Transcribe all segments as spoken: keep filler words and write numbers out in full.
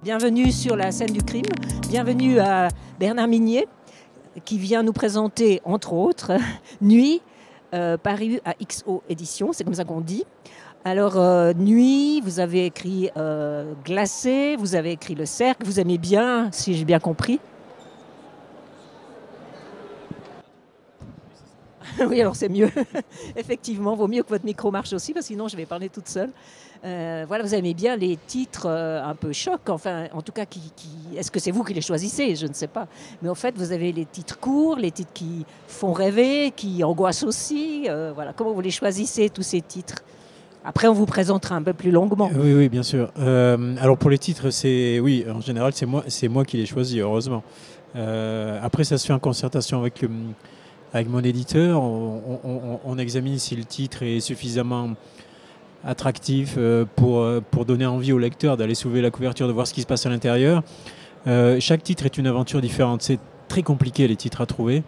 Bienvenue sur la scène du crime. Bienvenue à Bernard Minier qui vient nous présenter, entre autres, Nuit, euh, paru à X O Éditions, c'est comme ça qu'on dit. Alors, euh, Nuit, vous avez écrit euh, Glacé, vous avez écrit Le Cercle, vous aimez bien, si j'ai bien compris. Oui, alors c'est mieux. Effectivement, vaut mieux que votre micro marche aussi, parce que sinon je vais parler toute seule. Euh, voilà, vous aimez bien les titres euh, un peu chocs, enfin, en tout cas, qui, qui... est-ce que c'est vous qui les choisissez? Je ne sais pas. Mais en fait, vous avez les titres courts, les titres qui font rêver, qui angoissent aussi. Euh, voilà, comment vous les choisissez, tous ces titres? Après, on vous présentera un peu plus longuement. Oui, oui, bien sûr. Euh, alors pour les titres, c'est oui, en général, c'est moi, c'est moi qui les choisis, heureusement. Euh, après, ça se fait en concertation avec le, avec mon éditeur. On, on, on examine si le titre est suffisamment attractif pour, pour donner envie au lecteur d'aller soulever la couverture, de voir ce qui se passe à l'intérieur. Euh, chaque titre est une aventure différente. C'est très compliqué, les titres à trouver.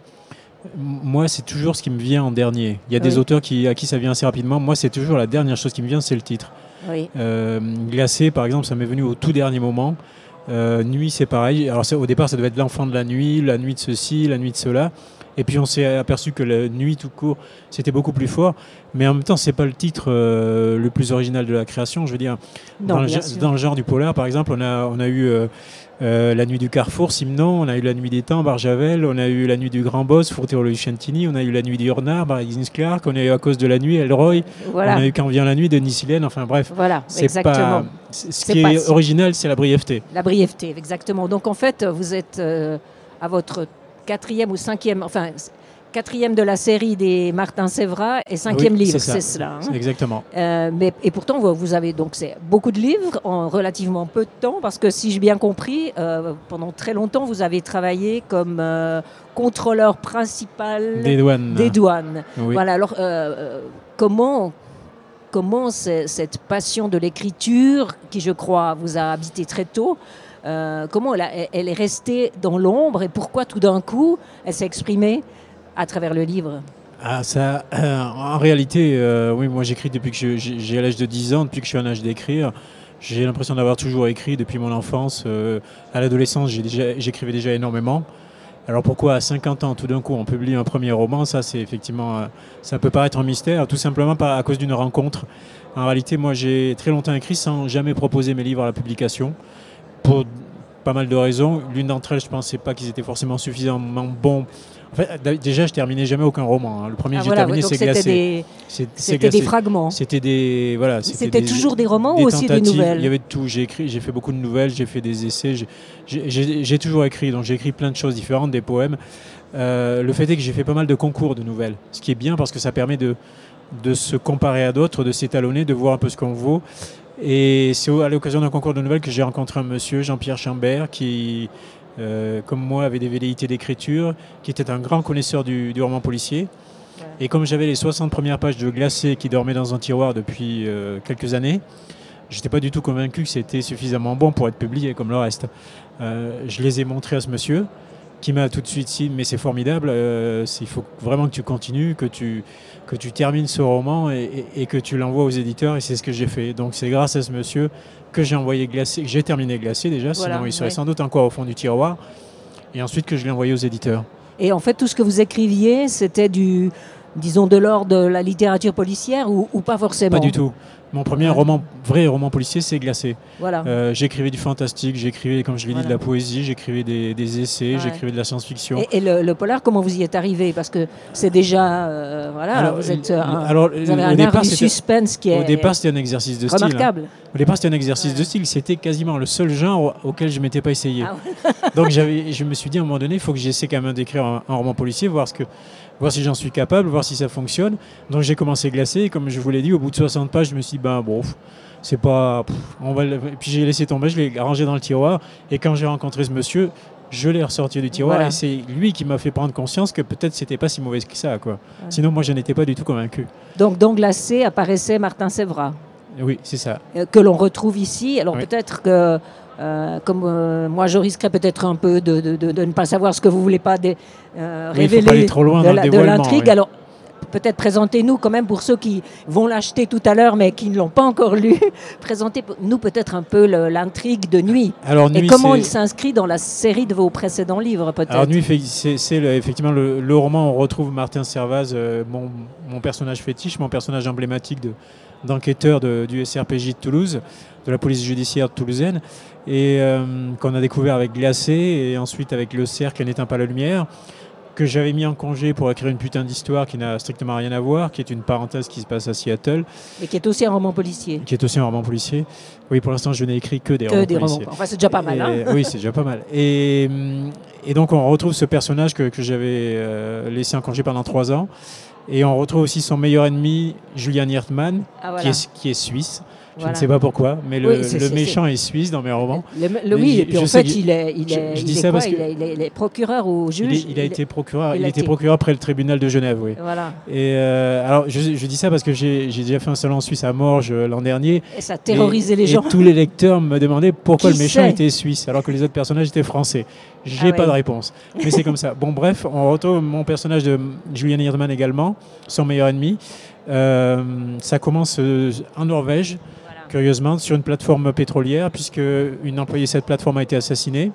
Moi, c'est toujours ce qui me vient en dernier. Il y a des oui. auteurs qui, à qui ça vient assez rapidement. Moi, c'est toujours la dernière chose qui me vient, c'est le titre. Oui. Euh, Glacé, par exemple, ça m'est venu au tout dernier moment. Euh, Nuit, c'est pareil. Alors, au départ, ça devait être L'Enfant de la nuit, La nuit de ceci, La nuit de cela. Et puis, on s'est aperçu que La nuit tout court, c'était beaucoup plus fort. Mais en même temps, c'est pas le titre euh, le plus original de la création. Je veux dire, non, dans, le, dans le genre du polar, par exemple, on a, on a eu... Euh, Euh, La nuit du Carrefour, Simon, on a eu La nuit des temps, Barjavel, on a eu La nuit du Grand Boss, Furtero-Lucentini, on a eu La nuit du Renard, Barry Clark, on a eu À cause de la nuit, Elroy, voilà. On a eu Quand vient la nuit, Denis Silène, enfin bref. Voilà, c'est exactement. Pas, ce c'est qui est si... original, c'est la brièveté. La brièveté, exactement. Donc en fait, vous êtes euh, à votre quatrième ou cinquième, enfin... quatrième de la série des Martin Sévrat et cinquième oui, livre, c'est cela. Hein. Exactement. Euh, mais, et pourtant, vous, vous avez donc beaucoup de livres en relativement peu de temps, parce que si j'ai bien compris, euh, pendant très longtemps, vous avez travaillé comme euh, contrôleur principal des douanes. Des douanes. Oui. Voilà. Alors, euh, comment, comment cette passion de l'écriture, qui je crois vous a habité très tôt, euh, comment elle, a, elle est restée dans l'ombre et pourquoi tout d'un coup elle s'est exprimée à travers le livre? Ah, ça, euh, en réalité, euh, oui, moi j'écris depuis que je, j'ai à l'âge de dix ans, depuis que je suis en âge d'écrire. J'ai l'impression d'avoir toujours écrit depuis mon enfance. Euh, à l'adolescence, j'ai déjà, j'écrivais déjà énormément. Alors pourquoi à cinquante ans, tout d'un coup, on publie un premier roman? Ça, c'est effectivement, euh, ça peut paraître un mystère, tout simplement par, à cause d'une rencontre. En réalité, moi j'ai très longtemps écrit sans jamais proposer mes livres à la publication, pour pas mal de raisons. L'une d'entre elles, je ne pensais pas qu'ils étaient forcément suffisamment bons. En fait, déjà, je terminais jamais aucun roman. Hein. Le premier ah, que j'ai voilà, terminé, c'est Glacé. Des... C'était des fragments. C'était des voilà. C'était toujours des romans des ou aussi des nouvelles? Il y avait de tout. J'ai écrit, j'ai fait beaucoup de nouvelles, j'ai fait des essais. J'ai toujours écrit. Donc j'ai écrit plein de choses différentes, des poèmes. Euh, le fait est que j'ai fait pas mal de concours de nouvelles, ce qui est bien parce que ça permet de de se comparer à d'autres, de s'étalonner, de voir un peu ce qu'on vaut. Et c'est à l'occasion d'un concours de nouvelles que j'ai rencontré un monsieur, Jean-Pierre Chambert, qui Euh, comme moi, avait des velléités d'écriture, qui était un grand connaisseur du, du roman policier. Ouais. Et comme j'avais les soixante premières pages de Glacé qui dormaient dans un tiroir depuis euh, quelques années, je n'étais pas du tout convaincu que c'était suffisamment bon pour être publié comme le reste. Euh, je les ai montrés à ce monsieur, qui m'a tout de suite dit « mais c'est formidable, euh, il faut vraiment que tu continues, que tu, que tu termines ce roman et, et, et que tu l'envoies aux éditeurs ». Et c'est ce que j'ai fait. Donc c'est grâce à ce monsieur que j'ai envoyé Glacé, que j'ai terminé Glacé déjà, voilà, sinon il serait ouais. sans doute encore au fond du tiroir, et ensuite que je l'ai envoyé aux éditeurs. Et en fait, tout ce que vous écriviez, c'était du, disons, de l'ordre de la littérature policière ou, ou pas forcément? Pas du tout. Mon premier ouais. roman, vrai roman policier, c'est Glacé. Voilà. Euh, j'écrivais du fantastique, j'écrivais, comme je l'ai voilà. dit, de la poésie, j'écrivais des, des essais, ouais. j'écrivais de la science-fiction. Et, et le, le polar, comment vous y êtes arrivé? Parce que c'est déjà, euh, voilà, alors, vous êtes un, alors, vous avez un art du suspense qui est au départ, c'était un exercice de style. Remarquable. Hein. Au départ, c'était un exercice ouais. de style. C'était quasiment le seul genre auquel je ne m'étais pas essayé. Ah ouais. Donc, je me suis dit, à un moment donné, il faut que j'essaie quand même d'écrire un, un roman policier, voir ce que... voir si j'en suis capable, voir si ça fonctionne. Donc j'ai commencé Glacé, et comme je vous l'ai dit, au bout de soixante pages, je me suis dit, ben bon, c'est pas... Pff, on va... Et puis j'ai laissé tomber, je l'ai rangé dans le tiroir, et quand j'ai rencontré ce monsieur, je l'ai ressorti du tiroir, voilà. et c'est lui qui m'a fait prendre conscience que peut-être c'était pas si mauvais que ça, quoi. Ouais. Sinon, moi, je n'étais pas du tout convaincu. Donc dans Glacé apparaissait Martin Sévrat. Oui, c'est ça. Euh, que l'on retrouve ici. Alors oui. peut-être que... Euh, comme euh, moi, je risquerais peut-être un peu de, de, de, de ne pas savoir ce que vous ne voulez pas dé, euh, oui, révéler pas aller trop loin de, la, de l'intrigue. Oui. Alors, peut-être présentez-nous quand même pour ceux qui vont l'acheter tout à l'heure mais qui ne l'ont pas encore lu. Présentez-nous peut-être un peu le, l'intrigue de Nuit. Alors, Nuit, et comment c'est... il s'inscrit dans la série de vos précédents livres peut-être. Alors Nuit, c'est, c'est le, effectivement le, le roman où on retrouve Martin Servaz, euh, mon, mon personnage fétiche, mon personnage emblématique de, d'enquêteur de, du S R P J de Toulouse, de la police judiciaire toulousaine, et euh, qu'on a découvert avec Glacé et ensuite avec Le Cercle n'éteint pas la lumière, que j'avais mis en congé pour écrire une putain d'histoire qui n'a strictement rien à voir, qui est une parenthèse qui se passe à Seattle. Mais qui est aussi un roman policier. Qui est aussi un roman policier. Oui, pour l'instant, je n'ai écrit que des que romans des policiers. Romans. Enfin, c'est déjà pas mal. Hein. Et, oui, c'est déjà pas mal. Et, et donc, on retrouve ce personnage que, que j'avais euh, laissé en congé pendant trois ans. Et on retrouve aussi son meilleur ennemi, Julian Hirtman, ah, voilà. qui, est, qui est suisse. Je Voilà. ne sais pas pourquoi, mais le, oui, c'est, le c'est, méchant c'est... est suisse dans mes romans. Le, le, oui, je, et puis en fait, il est, il est, je, je il dis est ça quoi parce que il, est, il, est, il est procureur ou juge. Il, est, il a il été procureur. Il, il a était été procureur près le tribunal de Genève, oui. Voilà. Et euh, alors, je, je dis ça parce que j'ai, j'ai déjà fait un salon en Suisse à Morges l'an dernier. Et ça terrorisait et, les gens. Et tous les lecteurs me demandaient pourquoi Qui le méchant sait était suisse, alors que les autres personnages étaient français. J'ai ah pas ouais. de réponse. Mais c'est comme ça. Bon, bref, on retrouve mon personnage de Julian Hirtman également, son meilleur ennemi. Euh, ça commence euh, en Norvège. Curieusement, sur une plateforme pétrolière, puisque une employée de cette plateforme a été assassinée.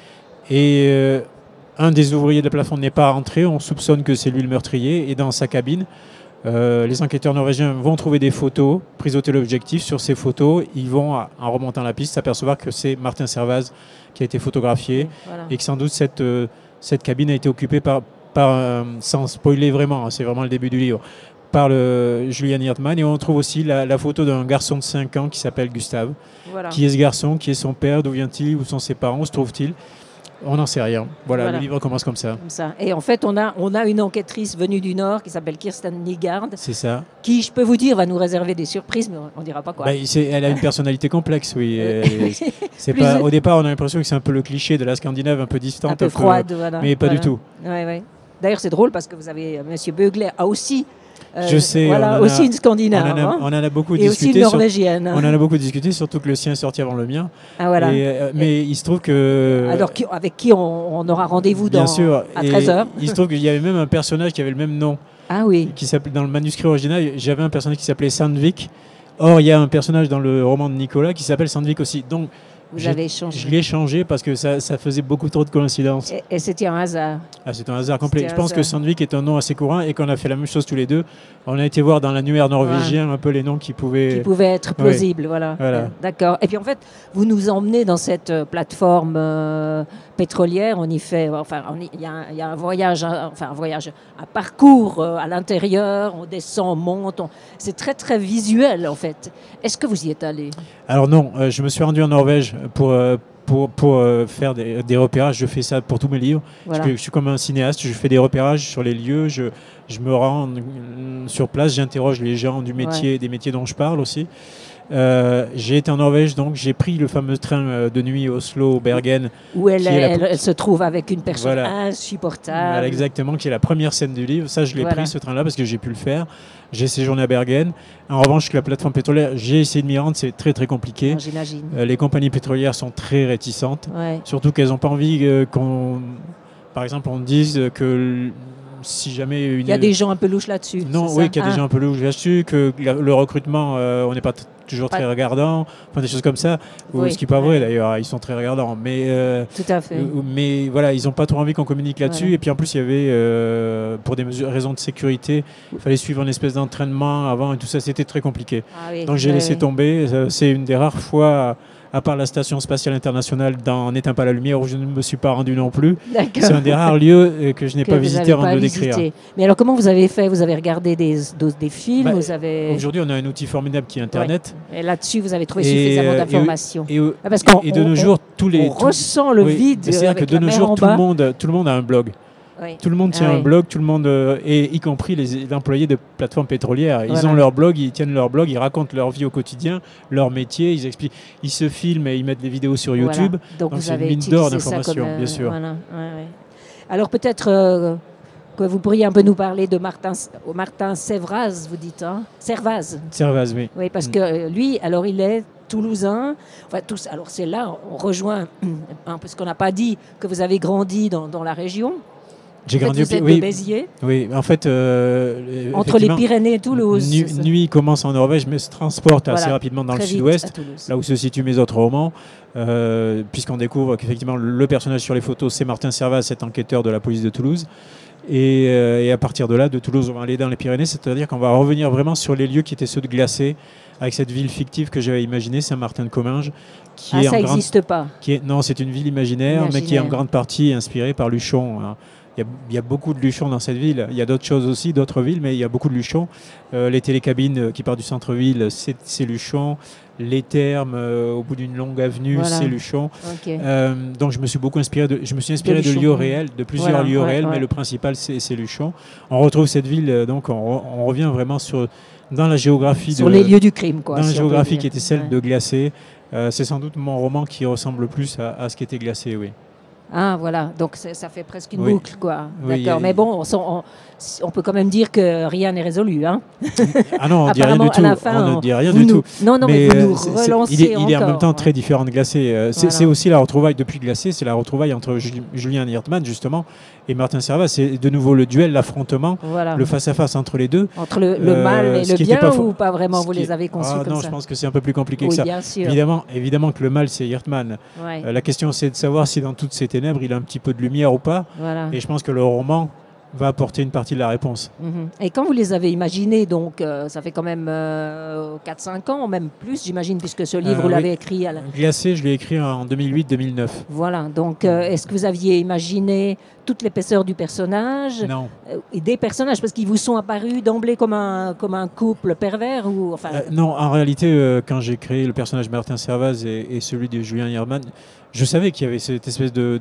Et euh, un des ouvriers de la plateforme n'est pas rentré, on soupçonne que c'est lui le meurtrier, et dans sa cabine, euh, les enquêteurs norvégiens vont trouver des photos prises au téléobjectif. Sur ces photos, ils vont, en remontant la piste, s'apercevoir que c'est Martin Servaz qui a été photographié, voilà. et que sans doute cette, euh, cette cabine a été occupée par, par euh, sans spoiler vraiment, hein, c'est vraiment le début du livre, par le Julian Hirtman. Et on trouve aussi la, la photo d'un garçon de cinq ans qui s'appelle Gustave. Voilà. Qui est ce garçon? Qui est son père? D'où vient-il? Où sont ses parents? Où se trouve-t-il? On n'en sait rien. Voilà, voilà, le livre commence comme ça. Comme ça. Et en fait, on a, on a une enquêtrice venue du Nord qui s'appelle Kirsten Nygaard. C'est ça. Qui, je peux vous dire, va nous réserver des surprises, mais on ne dira pas quoi. Bah, c'est, elle a une personnalité complexe, oui. c'est pas, au départ, on a l'impression que c'est un peu le cliché de la Scandinave, un peu distante. Un peu froide, peu, voilà. Mais pas voilà. du tout. Ouais, ouais. D'ailleurs, c'est drôle parce que vous avez, M. Beugler a aussi... Euh, je sais. Voilà, aussi a, une Scandinave. On en a, hein. on en a beaucoup et discuté. Et aussi une Norvégienne. Sur, on en a beaucoup discuté, surtout que le sien est sorti avant le mien. Ah, voilà. Et, euh, mais et, il se trouve que... Alors, qui, avec qui on, on aura rendez-vous dans, bien sûr. à treize heures. Il se trouve qu'il y avait même un personnage qui avait le même nom. Ah oui. Qui s'appelait, dans le manuscrit original, j'avais un personnage qui s'appelait Sandvik. Or, il y a un personnage dans le roman de Nicolas qui s'appelle Sandvik aussi. Donc, Vous avez changé. Je l'ai changé parce que ça, ça faisait beaucoup trop de coïncidences. Et, et c'était un hasard. Ah, c'est un hasard complet. C'était Je pense hasard. que Sandvik est un nom assez courant et qu'on a fait la même chose tous les deux. On a été voir dans l'annuaire norvégien ouais. un peu les noms qui pouvaient... Qui pouvaient être plausibles, ouais. voilà. voilà. Euh, d'accord. Et puis en fait, vous nous emmenez dans cette euh, plateforme euh, pétrolière. On y fait... Enfin, il y, y a un voyage, un, enfin un voyage, un parcours euh, à l'intérieur. On descend, on monte. On... C'est très, très visuel en fait. Est-ce que vous y êtes allé? Alors non, euh, je me suis rendu en Norvège pour... Euh, Pour, pour euh, faire des, des repérages. Je fais ça pour tous mes livres. Voilà. Je, je suis comme un cinéaste, je fais des repérages sur les lieux, je, je me rends euh, sur place, j'interroge les gens du métier, ouais. des métiers dont je parle aussi. Euh, j'ai été en Norvège, donc j'ai pris le fameux train de nuit Oslo-Bergen. Où elle, est, la... elle, elle se trouve avec une personne voilà. insupportable. Voilà, exactement, qui est la première scène du livre. Ça, je l'ai voilà. pris, ce train-là, parce que j'ai pu le faire. J'ai séjourné à Bergen. En revanche, la plateforme pétrolière, j'ai essayé de m'y rendre, c'est très très compliqué. Non, j'imagine. Euh, les compagnies pétrolières sont très réticentes. Ouais. Surtout qu'elles n'ont pas envie euh, qu'on... Par exemple, on dise que... Si jamais une... Il y a des gens un peu louches là-dessus. Non, oui, qu'il y a ah. des gens un peu louches là-dessus, que le recrutement, euh, on n'est pas t- toujours pas très regardant, enfin des choses comme ça, oui. ce qui n'est pas vrai d'ailleurs, ils sont très regardants. Mais, euh, Tout à fait. Euh, mais voilà, ils n'ont pas trop envie qu'on communique là-dessus. Voilà. Et puis en plus, il y avait, euh, pour des mesures, raisons de sécurité, il fallait suivre une espèce d'entraînement avant et tout ça, c'était très compliqué. Ah oui, Donc j'ai oui, laissé oui. tomber. C'est une des rares fois... à part la Station Spatiale Internationale dans N'éteins pas la lumière, où je ne me suis pas rendu non plus. C'est un des rares lieux que je n'ai pas visité avant de le décrire. Mais alors comment vous avez fait? Vous avez regardé des, des films bah, vous avez... Aujourd'hui, on a un outil formidable qui est Internet. Ouais. Et là-dessus, vous avez trouvé et suffisamment euh, d'informations. Et, et, ah, parce et, et de nos on, jours, tous les... On tous, ressent le oui, vide. C'est-à-dire que de nos jours, tout le, monde, tout le monde a un blog. Oui. Tout le monde tient ah, un oui. blog, tout le monde, euh, et y compris les, les employés de plateformes pétrolières. Ils voilà. ont leur blog, ils tiennent leur blog, ils racontent leur vie au quotidien, leur métier, ils expliquent, ils se filment et ils mettent des vidéos sur YouTube. Voilà. Donc, Donc vous c'est avez une mine d'or utilisé ça d'informations, comme, euh, bien sûr. Voilà. Ouais, ouais. Alors peut-être euh, que vous pourriez un peu nous parler de Martin, Martin Servaz, vous dites, hein Servaz. Servaz, oui. Oui, parce mm. que lui, alors il est toulousain. Enfin, tous, alors c'est là, on rejoint un peu ce qu'on n'a pas dit, que vous avez grandi dans, dans la région. J'ai grandi vous êtes oui, de Béziers. Oui, en fait... Euh, Entre les Pyrénées et Toulouse. Nu, Nuit commence en Norvège, mais se transporte voilà, assez rapidement dans le sud-ouest, là où se situent mes autres romans, euh, puisqu'on découvre qu'effectivement le personnage sur les photos, c'est Martin Servaz, cet enquêteur de la police de Toulouse. Et, euh, et à partir de là, de Toulouse, on va aller dans les Pyrénées, c'est-à-dire qu'on va revenir vraiment sur les lieux qui étaient ceux de Glacé, avec cette ville fictive que j'avais imaginée, Saint-Martin-de-Comminges. Qui ah, est ça n'existe pas qui est, Non, c'est une ville imaginaire, imaginaire, mais qui est en grande partie inspirée par Luchon. Hein. Il y, a, il y a beaucoup de Luchon dans cette ville. Il y a d'autres choses aussi, d'autres villes, mais il y a beaucoup de Luchon. Euh, les télécabines qui partent du centre-ville, c'est, c'est Luchon. Les thermes, euh, au bout d'une longue avenue, voilà. c'est Luchon. Okay. Euh, donc je me suis beaucoup inspiré de, je me suis inspiré de, de lieux réels, de plusieurs voilà, lieux ouais, réels, ouais. mais le principal c'est, c'est Luchon. On retrouve cette ville, donc on, on revient vraiment sur, dans la géographie. Sur de, les lieux du crime, quoi. Dans si la géographie qui était celle ouais. de Glacé. Euh, c'est sans doute mon roman qui ressemble le plus à, à ce qui était Glacé, oui. Ah voilà, donc ça fait presque une oui. boucle, quoi. Oui, D'accord, mais bon, on, on, on peut quand même dire que rien n'est résolu, hein. Ah non, on ne dit rien du tout. Fin, on ne dit rien du nous, tout. Non, non, mais, mais vous nous c'est, relancez c'est, il, est, il est encore, en même temps ouais. très différent de Glacé. Euh, c'est, voilà. c'est aussi la retrouvaille depuis Glacé, c'est la retrouvaille entre Julien Niertman, justement, et Martin Servaz. C'est de nouveau le duel, l'affrontement, voilà. le face-à-face entre les deux. Entre le, le mal et euh, le bien, pas ou pas vraiment, vous les avez conçus ah, comme non, ça? Je pense que c'est un peu plus compliqué oui, que ça. Bien sûr. Évidemment, évidemment que le mal, c'est Niertman. Ouais. Euh, la question, c'est de savoir si dans toutes ces ténèbres, il a un petit peu de lumière ou pas. Voilà. Et je pense que le roman va apporter une partie de la réponse. Mm-hmm. Et quand vous les avez imaginés, donc euh, ça fait quand même euh, quatre cinq ans, même plus, j'imagine, puisque ce livre, euh, vous l'avez oui. écrit à la... Glacé, je l'ai écrit en deux mille huit deux mille neuf. Voilà, donc euh, est-ce que vous aviez imaginé toute l'épaisseur du personnage? Non. Euh, et des personnages, parce qu'ils vous sont apparus d'emblée comme un, comme un couple pervers ou, enfin... euh, Non, en réalité, euh, quand j'ai créé le personnage Martin Servaz et, et celui de Julien Niertman, je savais qu'il y avait cette espèce de...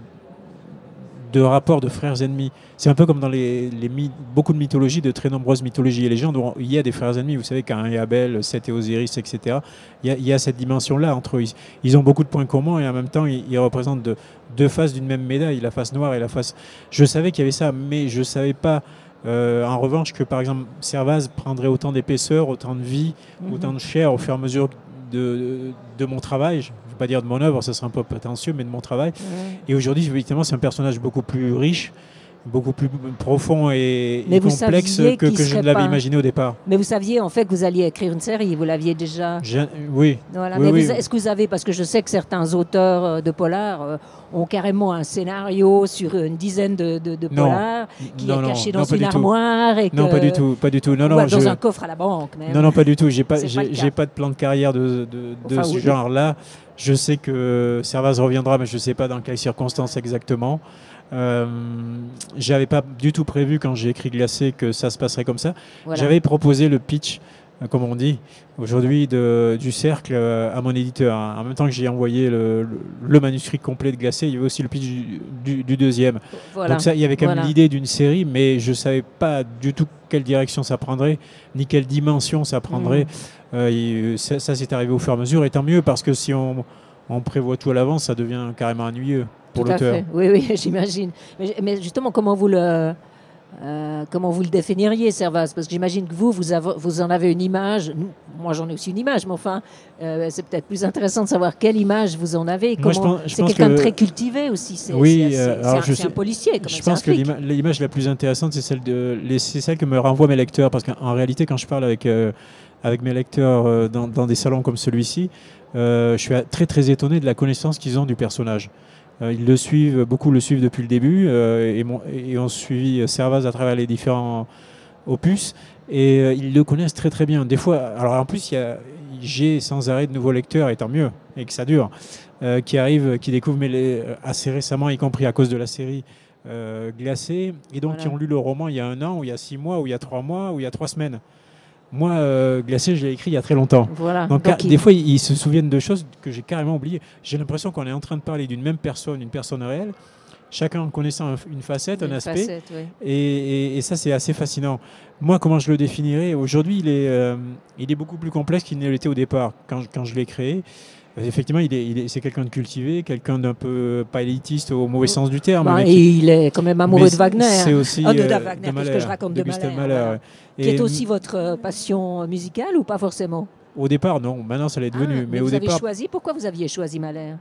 de rapport de frères ennemis. C'est un peu comme dans les, les mythes, beaucoup de mythologies, de très nombreuses mythologies et légendes, où il y a des frères ennemis. Vous savez, Caïn et Abel, Seth et Osiris, et cetera. Il y a, il y a cette dimension-là entre eux. Ils, ils ont beaucoup de points communs et en même temps, ils, ils représentent de, deux faces d'une même médaille, la face noire et la face... Je savais qu'il y avait ça, mais je ne savais pas, euh, en revanche, que par exemple, Servaz prendrait autant d'épaisseur, autant de vie, mm-hmm. autant de chair au fur et à mesure de, de mon travail. Je ne veux pas dire de mon œuvre, ça serait un peu prétentieux, mais de mon travail. Mm-hmm. Et aujourd'hui, évidemment, c'est un personnage beaucoup plus riche, beaucoup plus profond et, et complexe que, que je ne l'avais pas... imaginé au départ. Mais vous saviez en fait que vous alliez écrire une série, vous l'aviez déjà... Je... Oui. Voilà. oui, mais oui. Vous, est-ce que vous avez, parce que je sais que certains auteurs de polar euh, ont carrément un scénario sur une dizaine de, de, de polars qui non, est caché non, dans non, une armoire et que... Non, pas du tout, pas du tout. Non, ou non, dans je... un coffre à la banque même. Non, non, pas du tout. J'ai pas, j'ai, j'ai, j'ai pas de plan de carrière de, de, de enfin, ce oui. genre-là. Je sais que Servaz reviendra, mais je ne sais pas dans quelles circonstances exactement. Euh, j'avais pas du tout prévu quand j'ai écrit Glacé que ça se passerait comme ça. Voilà. J'avais proposé le pitch, euh, comme on dit aujourd'hui, de, du cercle euh, à mon éditeur. En même temps que j'ai envoyé le, le, le manuscrit complet de Glacé, il y avait aussi le pitch du, du, du deuxième. Voilà. Donc ça, il y avait quand même voilà. l'idée d'une série, mais je savais pas du tout quelle direction ça prendrait, ni quelle dimension ça prendrait. Mmh. Euh, et ça, ça c'est arrivé au fur et à mesure, et tant mieux, parce que si on, on prévoit tout à l'avance, ça devient carrément ennuyeux. Pour Tout l'auteur. à fait. Oui, oui, j'imagine. Mais, mais justement, comment vous le, euh, comment vous le définiriez, Servaz? Parce que j'imagine que vous, vous, avez, vous en avez une image. Nous, moi, j'en ai aussi une image, mais enfin, euh, c'est peut-être plus intéressant de savoir quelle image vous en avez. Comment... Moi, je pense, je c'est pense quelqu'un que... de très cultivé aussi. C'est, oui, c'est, euh, c'est, alors c'est, un, c'est un policier. Comme je pense que l'ima- l'image la plus intéressante, c'est celle, de, les, c'est celle que me renvoient mes lecteurs. Parce qu'en réalité, quand je parle avec, euh, avec mes lecteurs euh, dans, dans des salons comme celui-ci, euh, je suis très, très étonné de la connaissance qu'ils ont du personnage. Euh, ils le suivent, beaucoup le suivent depuis le début euh, et, mon, et ont suivi Servaz à travers les différents opus et euh, ils le connaissent très très bien. Des fois, alors en plus, il y a, j'ai sans arrêt de nouveaux lecteurs, et tant mieux, et que ça dure, euh, qui arrivent, qui découvrent mais les, assez récemment, y compris à cause de la série euh, Glacé, et donc voilà. Qui ont lu le roman il y a un an, ou il y a six mois, ou il y a trois mois, ou il y a trois semaines. Moi, euh, Glacé, je l'ai écrit il y a très longtemps. Voilà. Donc, Donc des il... fois, ils, ils se souviennent de choses que j'ai carrément oubliées. J'ai l'impression qu'on est en train de parler d'une même personne, une personne réelle, chacun en connaissant un, une facette, une un aspect. Facette, oui. et, et, et ça, c'est assez fascinant. Moi, comment je le définirais? Aujourd'hui, il est, euh, il est beaucoup plus complexe qu'il ne l'était au départ, quand, quand je l'ai créé. Effectivement, il est, il est, c'est quelqu'un de cultivé, quelqu'un d'un peu pas élitiste au mauvais sens du terme. Bah, mais et qui... il est quand même amoureux de Wagner. C'est aussi oh, de, euh, de Wagner, de parce que je raconte de, de Mahler. Mahler voilà. Qui est aussi votre passion musicale ou pas forcément? Au départ, non. Maintenant, ça l'est devenu. Ah, mais, mais mais vous au avez départ... choisi. Pourquoi vous aviez choisi Mahler?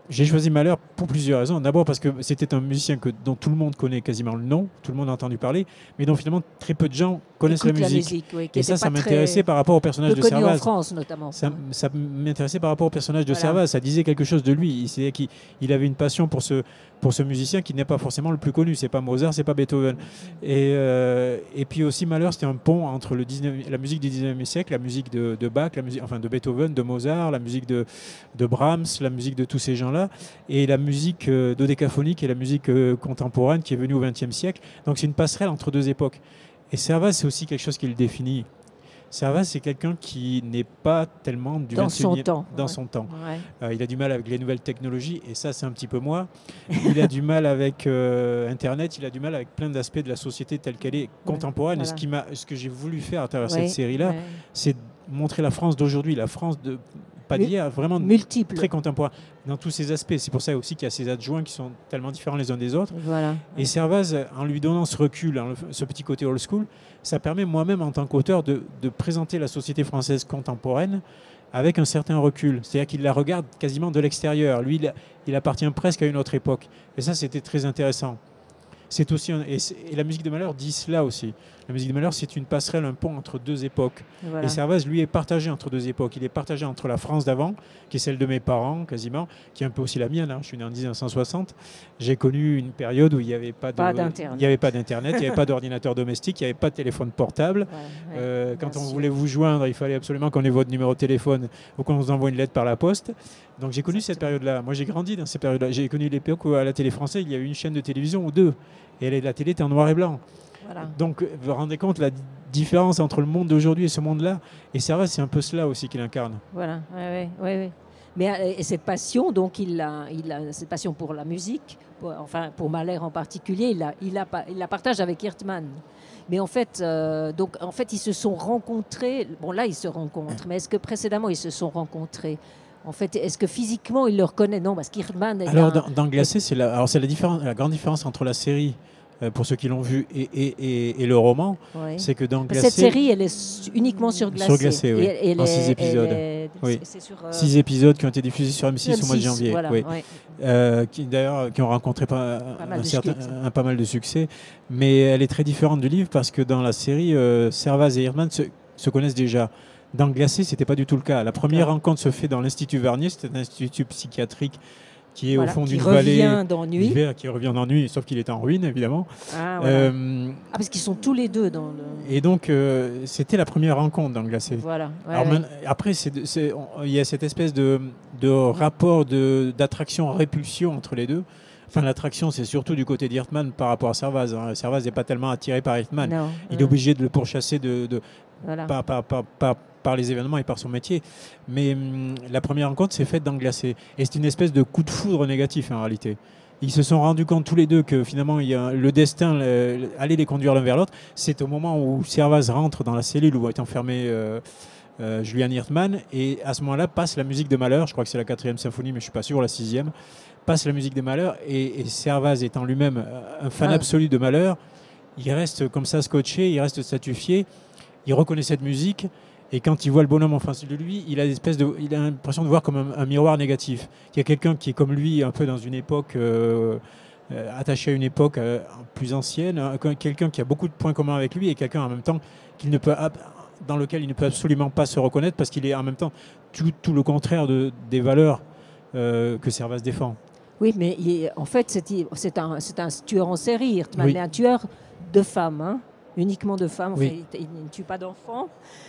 j'ai choisi Mahler pour plusieurs raisons. D'abord parce que c'était un musicien que, dont tout le monde connaît quasiment le nom, tout le monde a entendu parler, mais dont finalement très peu de gens connaissent Écoute la musique. La musique oui, qui et ça, ça pas m'intéressait très... par rapport au personnage peu de connu Servaz. en France notamment. Ça, ça m'intéressait par rapport au personnage de Voilà. Servaz. Ça disait quelque chose de lui. C'est-à-dire qu'il il avait une passion pour ce, pour ce musicien qui n'est pas forcément le plus connu. C'est pas Mozart, c'est pas Beethoven. Et, euh, et puis aussi Mahler, c'était un pont entre le dix-neuvième, la musique du dix-neuvième siècle, la musique de, de Bach, la musique, enfin de Beethoven, de Mozart, la musique de, de Brahms, la musique de tous ces gens-là, et la musique euh, dodécaphonique et la musique euh, contemporaine qui est venue au vingtième siècle. Donc c'est une passerelle entre deux époques. Et Servaz, c'est aussi quelque chose qui le définit. Servaz, c'est quelqu'un qui n'est pas tellement du dans son vingt-et-unième temps. Dans ouais. son temps. Ouais. Euh, il a du mal avec les nouvelles technologies, et ça, c'est un petit peu moi. Il a du mal avec euh, Internet, il a du mal avec plein d'aspects de la société telle qu'elle est contemporaine. Voilà. Et ce, qui m'a, ce que j'ai voulu faire à travers Ouais. cette série-là, Ouais. c'est montrer la France d'aujourd'hui, la France de pas Mul- d'hier, vraiment Multiple. très contemporain dans tous ses aspects. C'est pour ça aussi qu'il y a ces adjoints qui sont tellement différents les uns des autres. Voilà. Et Servaz, en lui donnant ce recul, hein, ce petit côté old school, ça permet moi-même en tant qu'auteur de, de présenter la société française contemporaine avec un certain recul. C'est-à-dire qu'il la regarde quasiment de l'extérieur. Lui, il, il appartient presque à une autre époque. Et ça, c'était très intéressant. C'est aussi un- et, c'est- et la musique de Mahler dit cela aussi. La musique de Mahler, c'est une passerelle, un pont entre deux époques. Voilà. Et Servaz, lui, est partagé entre deux époques. Il est partagé entre la France d'avant, qui est celle de mes parents, quasiment, qui est un peu aussi la mienne. Hein. Je suis né en dix-neuf cent soixante. J'ai connu une période où il n'y avait pas de- Pas d'Internet. il n'y avait pas d'Internet, il n'y avait pas d'ordinateur domestique, il n'y avait pas de téléphone portable. Voilà, ouais, Euh, bien quand on sûr. voulait vous joindre, il fallait absolument qu'on ait votre numéro de téléphone ou qu'on vous envoie une lettre par la poste. Donc j'ai connu cette période-là. Moi, j'ai grandi dans ces périodes-là. J'ai connu l'époque où à la télé française, il y avait une chaîne de télévision ou deux. Et la télé était en noir et blanc. Voilà. Donc, vous vous rendez compte la différence entre le monde d'aujourd'hui et ce monde-là. Et Servaz, c'est un peu cela aussi qu'il incarne. Voilà, ouais, ouais, ouais, ouais. Mais euh, et cette passion, donc il a, il a cette passion pour la musique, pour- enfin pour Mahler en particulier, il la, il la, pa- il la partage avec Hirtmann. Mais en fait, euh, donc en fait, ils se sont rencontrés. Bon, là, ils se rencontrent. Mais est-ce que précédemment, ils se sont rencontrés? En fait, est-ce que physiquement, il le reconnaît? Non, parce qu'Hirtmann est Alors, un- dans, dans Glacé, c'est la, alors, c'est la, différence- la grande différence entre la série, euh, pour ceux qui l'ont vu, et, et, et, et le roman. Ouais. C'est que dans Glacé, Cette série, elle est s- uniquement sur Glacé. Sur Glacé, oui. Et elle En est- six elle épisodes. est- Oui. c'est sur, euh, six épisodes qui ont été diffusés sur M six au mois de M six, janvier. voilà, oui. ouais. Euh, qui d'ailleurs qui ont rencontré pas, Pas mal un, de certain, succès. un- pas mal de succès, mais elle est très différente du livre parce que dans la série, euh, Servaz et Hirtmann se, se connaissent déjà. Dans Glacé, c'était pas du tout le cas. La première D'accord. rencontre se fait dans l'Institut Varnier, c'est un institut psychiatrique qui est Voilà, au fond qui d'une revient vallée d'ennui. d'hiver, qui revient d'ennui, sauf qu'il est en ruine évidemment. Ah, voilà. Euh, Ah, parce qu'ils sont tous les deux dans le. et donc euh, c'était la première rencontre dans Glacé. Voilà. ouais, Alors, ouais. man- après, c'est de- c'est- on- il y a cette espèce de, de rapport de- d'attraction-répulsion entre les deux. Enfin, l'attraction, c'est surtout du côté d'Hirtmann par rapport à Servaz. Hein. Servaz n'est pas tellement attiré par Hirtmann. Non, Il ouais, est obligé de le pourchasser de, de- voilà. par, par- par- par- par les événements et par son métier. Mais hum, la première rencontre s'est faite dans Glacé. Et c'est une espèce de coup de foudre négatif en réalité. Ils se sont rendus compte tous les deux que finalement il y a le destin le- le- allait les conduire l'un vers l'autre. C'est au moment où Servaz rentre dans la cellule où est enfermé euh, euh, Julian Hirtmann, et à ce moment-là passe la musique de Mahler. Je crois que c'est la quatrième symphonie, mais je suis pas sûr, la sixième. Passe la musique de Mahler, et, et Servaz étant lui-même euh, un fan Ah. absolu de Mahler, il reste comme ça scotché, il reste statufié, il reconnaît cette musique. Et quand il voit le bonhomme en face de lui, il a, l'espèce de, il a l'impression de voir comme un, un miroir négatif. Il y a quelqu'un qui est comme lui, un peu dans une époque, euh, euh, attaché à une époque euh, plus ancienne, hein, quelqu'un qui a beaucoup de points communs avec lui, et quelqu'un en même temps qu'il ne peut, dans lequel il ne peut absolument pas se reconnaître, parce qu'il est en même temps tout, tout le contraire de, des valeurs euh, que Servaz défend. Oui, mais il- en fait, c'est c'est un, c'est un tueur en série, Hirtmann, Oui. mais un tueur de femmes, hein, uniquement de femmes. Enfin, Oui. il, il ne tue pas d'enfants.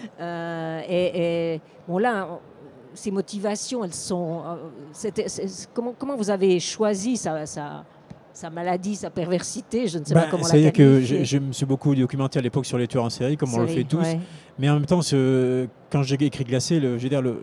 Euh, et, et, bon, là, on- ses motivations, elles sont. euh, c'était- c'est- comment, comment vous avez choisi sa, sa, sa maladie, sa perversité? Je ne sais Bah, pas comment la C'est-à-dire que qualifier. je, je me suis beaucoup documenté à l'époque sur les tueurs en série, comme on le Série, fait tous. ouais. Mais en même temps, ce, quand j'ai écrit Glacé, le, je veux dire, le,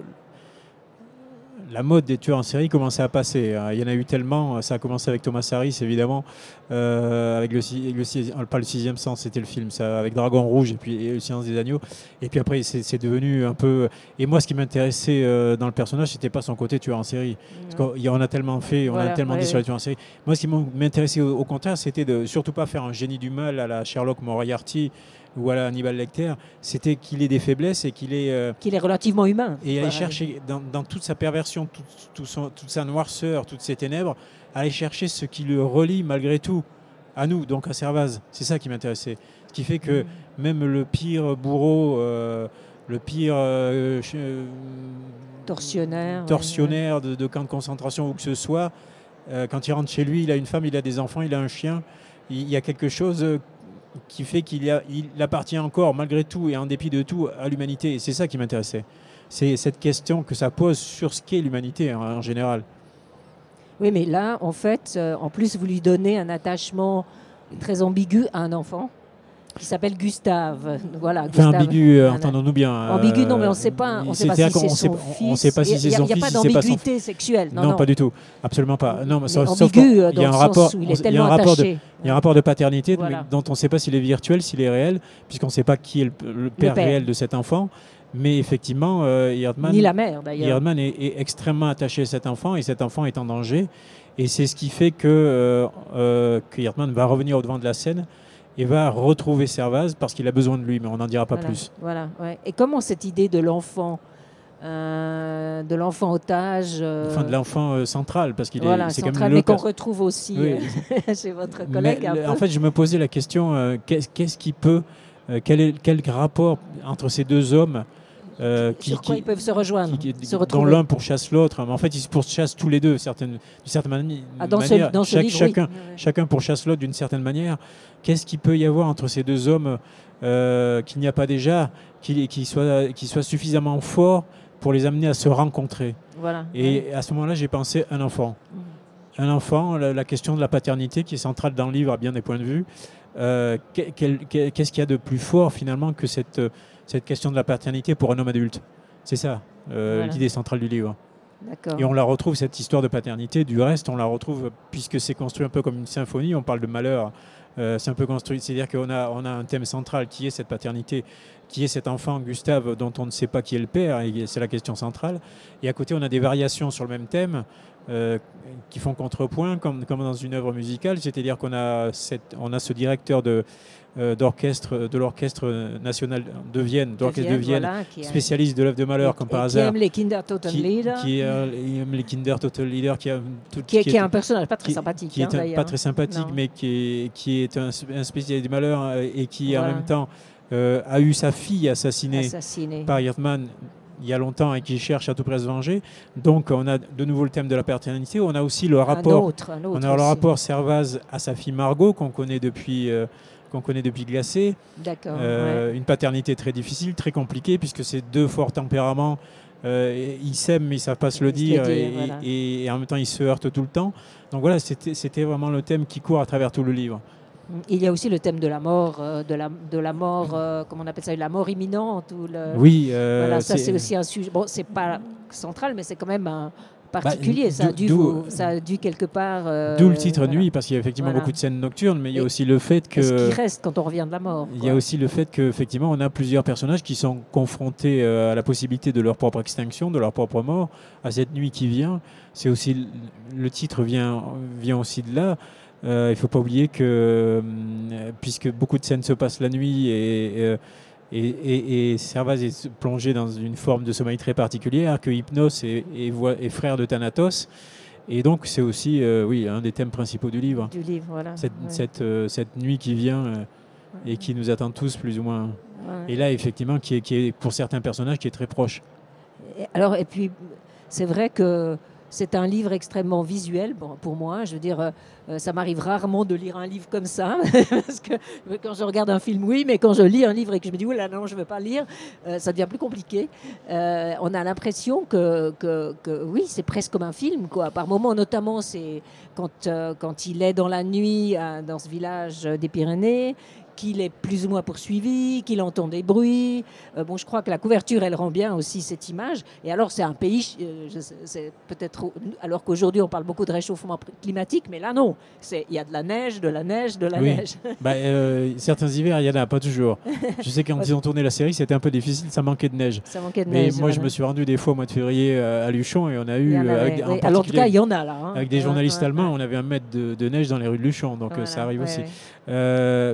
la mode des tueurs en série commençait à passer. Il y en a eu tellement. Ça a commencé avec Thomas Harris, évidemment, euh, avec le, si- le, si- pas le sixième sens, c'était le film, ça, avec Dragon Rouge et puis et le Silence des agneaux. Et puis après, c'est c'est devenu un peu. Et moi, ce qui m'intéressait euh, dans le personnage, c'était pas son côté tueur en série. Parce qu'on y en a tellement fait, on Voilà, a tellement ouais, dit sur ouais. les tueurs en série. Moi, ce qui m'intéressait au, au contraire, c'était de surtout pas faire un génie du mal à la Sherlock Moriarty, ou à la Hannibal Lecter, c'était qu'il ait des faiblesses et qu'il est... Euh, qu'il est relativement humain. Et aller voilà. chercher, dans, dans toute sa perversion, tout, tout son, toute sa noirceur, toutes ses ténèbres, aller chercher ce qui le relie malgré tout à nous, donc à Servaz. C'est ça qui m'intéressait. Ce qui fait que mmh. même le pire bourreau, euh, le pire euh, euh, tortionnaire, tortionnaire ouais, de, de camp de concentration ou que ce soit, euh, quand il rentre chez lui, il a une femme, il a des enfants, il a un chien. Il, il y a quelque chose qui fait qu'il a, il appartient encore, malgré tout et en dépit de tout, à l'humanité. Et c'est ça qui m'intéressait. C'est cette question que ça pose sur ce qu'est l'humanité en, en général. Oui, mais là, en fait, euh, en plus, vous lui donnez un attachement très ambigu à un enfant qui s'appelle Gustave. Voilà, enfin, Gustave. ambigu, euh, entendons-nous bien. Euh, ambigu, non, mais on ne sait pas, on sait pas si c'est son fils. On ne sait pas si c'est son fils. Il n'y a pas d'ambiguïté sexuelle. Non, non, non, pas du tout. Absolument pas. Non, mais sauf, ambigu, sauf il y a un rapport, il, il y a un rapport de, il y a un rapport de paternité voilà. dont on ne sait pas s'il est virtuel, s'il est réel, puisqu'on ne sait pas qui est le, le, père, le père réel de cet enfant. Mais effectivement, euh, Erdmann, ni la mère d'ailleurs. Erdmann est, est extrêmement attaché à cet enfant et cet enfant est en danger. Et c'est ce qui fait que, euh, euh, que Erdmann va revenir au devant de la scène et va retrouver Servaz parce qu'il a besoin de lui, mais on n'en dira pas voilà, plus. Voilà, ouais. Et comment cette idée de l'enfant, euh, de l'enfant otage, euh... enfin de l'enfant euh, central, parce qu'il voilà, est, c'est central, quand même mais qu'on retrouve aussi oui. euh, chez votre collègue. Mais, un le, peu. En fait, je me posais la question euh, qu'est-ce, qu'est-ce qui peut, euh, quel est quel rapport entre ces deux hommes? Euh, qui, Sur quoi qui, ils peuvent se rejoindre, qui, se dont l'un pourchasse l'autre. Mais en fait, ils se pourchassent tous les deux, certaines, d'une certaine mani- ah, dans manière. Ce, dans Chaque, ce livre, chacun, oui. chacun pourchasse l'autre d'une certaine manière. Qu'est-ce qu'il peut y avoir entre ces deux hommes euh, qu'il n'y a pas déjà, qui, qui, soient, qui soient suffisamment forts pour les amener à se rencontrer? Voilà. Et ouais. à ce moment-là, j'ai pensé un enfant. Mmh. Un enfant, la, la question de la paternité qui est centrale dans le livre à bien des points de vue. Euh, qu'est-ce qu'il y a de plus fort finalement que cette, cette question de la paternité pour un homme adulte? C'est ça, euh, voilà. l'idée centrale du livre. Et on la retrouve, cette histoire de paternité. Du reste, on la retrouve, puisque c'est construit un peu comme une symphonie, on parle de malheur. Euh, c'est un peu construit, c'est-à-dire qu'on a, on a un thème central qui est cette paternité, qui est cet enfant, Gustave, dont on ne sait pas qui est le père, et c'est la question centrale. Et à côté, on a des variations sur le même thème euh, qui font contrepoint, comme, comme dans une œuvre musicale, c'est-à-dire qu'on a, cette, on a ce directeur de... Euh, d'orchestre, de l'orchestre national de Vienne, d'orchestre de Vienne, voilà, spécialiste de l'œuvre de malheur, et, comme par hasard. Qui aime les Kinder Total Leader. Qui, qui aime les Kinder Total Leader, qui, a tout, qui, est, qui, est, qui est un personnage pas très qui, sympathique. Qui hein, est un, pas très sympathique, non. mais qui est, qui est un, un spécialiste du malheur et qui, voilà. en même temps, euh, a eu sa fille assassinée, assassinée. par Erdmann il y a longtemps et qui cherche à tout près à se venger. Donc, on a de nouveau le thème de la paternité. On a aussi le rapport, un autre, un autre on a le rapport Servaz à sa fille Margot, qu'on connaît depuis... Euh, qu'on connaît depuis Glacé. D'accord. Euh, ouais. Une paternité très difficile, très compliquée, puisque c'est deux forts tempéraments. Euh, ils s'aiment, mais ils ne savent pas se le dire, dire et, voilà. et, et en même temps, ils se heurtent tout le temps. Donc voilà, c'était, c'était vraiment le thème qui court à travers tout le livre. Il y a aussi le thème de la mort, euh, de la, de la mort, euh, comment on appelle ça, la mort imminente. Ou le... Oui. Euh, voilà, ça, c'est... c'est aussi un sujet. Bon, c'est pas central, mais c'est quand même un particulier, bah, ça, a dû vous, ça a dû quelque part... Euh, d'où le titre voilà. Nuit, parce qu'il y a effectivement voilà. beaucoup de scènes nocturnes, mais il y a et aussi le fait que... Ce qui reste quand on revient de la mort. Il y a aussi le fait qu'effectivement, on a plusieurs personnages qui sont confrontés euh, à la possibilité de leur propre extinction, de leur propre mort, à cette nuit qui vient. C'est aussi... Le titre vient, vient aussi de là. Euh, il ne faut pas oublier que, euh, puisque beaucoup de scènes se passent la nuit et... et Et, et, et Servaz est plongé dans une forme de sommeil très particulière, que Hypnos est, est, est frère de Thanatos. Et donc, c'est aussi euh, oui, un des thèmes principaux du livre. Du livre, voilà. Cette, ouais. cette, euh, cette nuit qui vient euh, et qui nous attend tous, plus ou moins. Ouais. Et là, effectivement, qui est, qui est, pour certains personnages, qui est très proche. Et alors, et puis, c'est vrai que c'est un livre extrêmement visuel bon, pour moi. Je veux dire, euh, ça m'arrive rarement de lire un livre comme ça. Parce que quand je regarde un film, oui, mais quand je lis un livre et que je me dis, oh là non, je ne veux pas lire, euh, ça devient plus compliqué. Euh, on a l'impression que, que, que, oui, c'est presque comme un film, quoi. Par moments, notamment, c'est quand, euh, quand il est dans la nuit à, dans ce village des Pyrénées, qu'il est plus ou moins poursuivi, qu'il entend des bruits. Euh, bon, je crois que la couverture, elle rend bien aussi cette image. Et alors, c'est un pays, euh, je sais, c'est peut-être, alors qu'aujourd'hui, on parle beaucoup de réchauffement climatique, mais là, non. Il y a de la neige, de la neige, de la oui. neige. Bah, euh, certains hivers, il y en a, pas toujours. Je sais que quand ils ont tourné la série, c'était un peu difficile, ça manquait de neige. Ça manquait de mais neige. moi, voilà. je me suis rendu des fois au mois de février à Luchon et on a eu, avait, avec, oui. alors en tout cas, il y en a là. Hein. Avec des journalistes ouais, allemands, ouais. on avait un mètre de, de neige dans les rues de Luchon, donc voilà, ça arrive ouais, aussi. Ouais. Euh, mais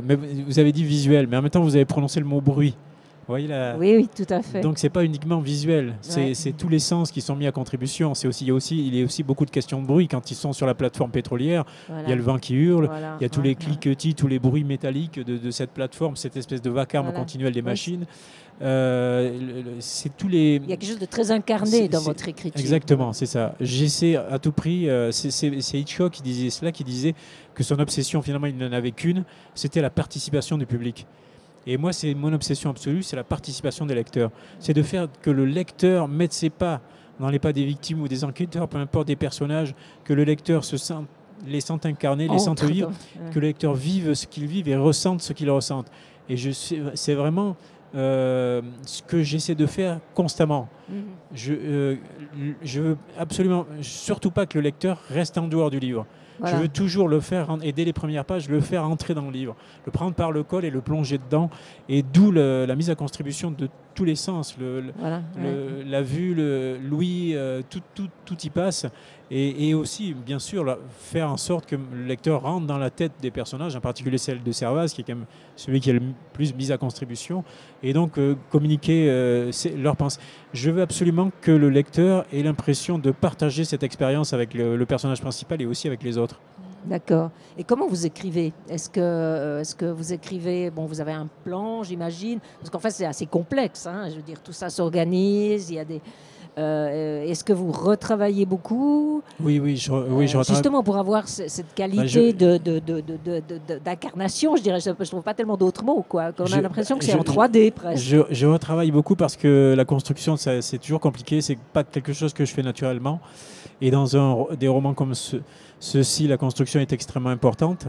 vous avez dit visuel, mais en même temps, vous avez prononcé le mot bruit. Vous voyez la... Oui, oui, tout à fait. Donc, ce n'est pas uniquement visuel, c'est Ouais. tous les sens qui sont mis à contribution. C'est aussi, il, y a aussi, il y a aussi beaucoup de questions de bruit. Quand ils sont sur la plateforme pétrolière, Voilà. il y a le vent qui hurle, Voilà. il y a tous Ouais, les ouais. cliquetis, tous les bruits métalliques de, de cette plateforme, cette espèce de vacarme Voilà. continuel des Ouais, machines. Euh, le- le- c'est tous les... Il y a quelque chose de très incarné C'est- dans c'est- votre écriture. Exactement, c'est ça. J'essaie à tout prix, euh, c'est- c'est c'est Hitchcock qui disait cela, qui disait que son obsession, finalement, il n'en avait qu'une, c'était la participation du public. Et moi, c'est mon obsession absolue, c'est la participation des lecteurs. C'est de faire que le lecteur mette ses pas dans les pas des victimes ou des enquêteurs, peu importe des personnages, que le lecteur se sent, les sente incarnés, les sente Entre vivre, dans- que le lecteur vive ce qu'il vit et ressente ce qu'il ressente. Et je sais- c'est vraiment euh, ce que j'essaie de faire constamment. Mhm. Je, euh, je veux absolument, surtout pas que le lecteur reste en dehors du livre. Voilà. Je veux toujours le faire, et dès les premières pages, le faire entrer dans le livre, le prendre par le col et le plonger dedans. Et d'où le- la mise à contribution de tous les sens, le, le- Voilà. le- Ouais. la vue, le- l'ouïe, euh, tout, tout, tout y passe. Et, et aussi, bien sûr, là, faire en sorte que le lecteur rentre dans la tête des personnages, en particulier celle de Servaz, qui est quand même celui qui est le plus mis à contribution, et donc euh, communiquer euh, c'est- leurs pensées. Je veux absolument que le lecteur ait l'impression de partager cette expérience avec le, le personnage principal et aussi avec les autres. D'accord. Et comment vous écrivez? Est-ce que, euh, est-ce que vous écrivez, bon, vous avez un plan, j'imagine, parce qu'en fait c'est assez complexe, hein, je veux dire, tout ça s'organise, il y a des... euh, est-ce que vous retravaillez beaucoup? Oui, oui, je, oui, je Euh, retravaille- justement pour avoir ce- cette qualité Bah, je- de, de, de, de- de- de- d'incarnation, je dirais, je ne trouve pas tellement d'autres mots, quoi. On a Je- l'impression que c'est je- en trois D presque. Je, je retravaille beaucoup parce que la construction, ça- c'est toujours compliqué. C'est pas quelque chose que je fais naturellement. Et dans un, ro- des romans comme ce, ceux-ci, la construction est extrêmement importante.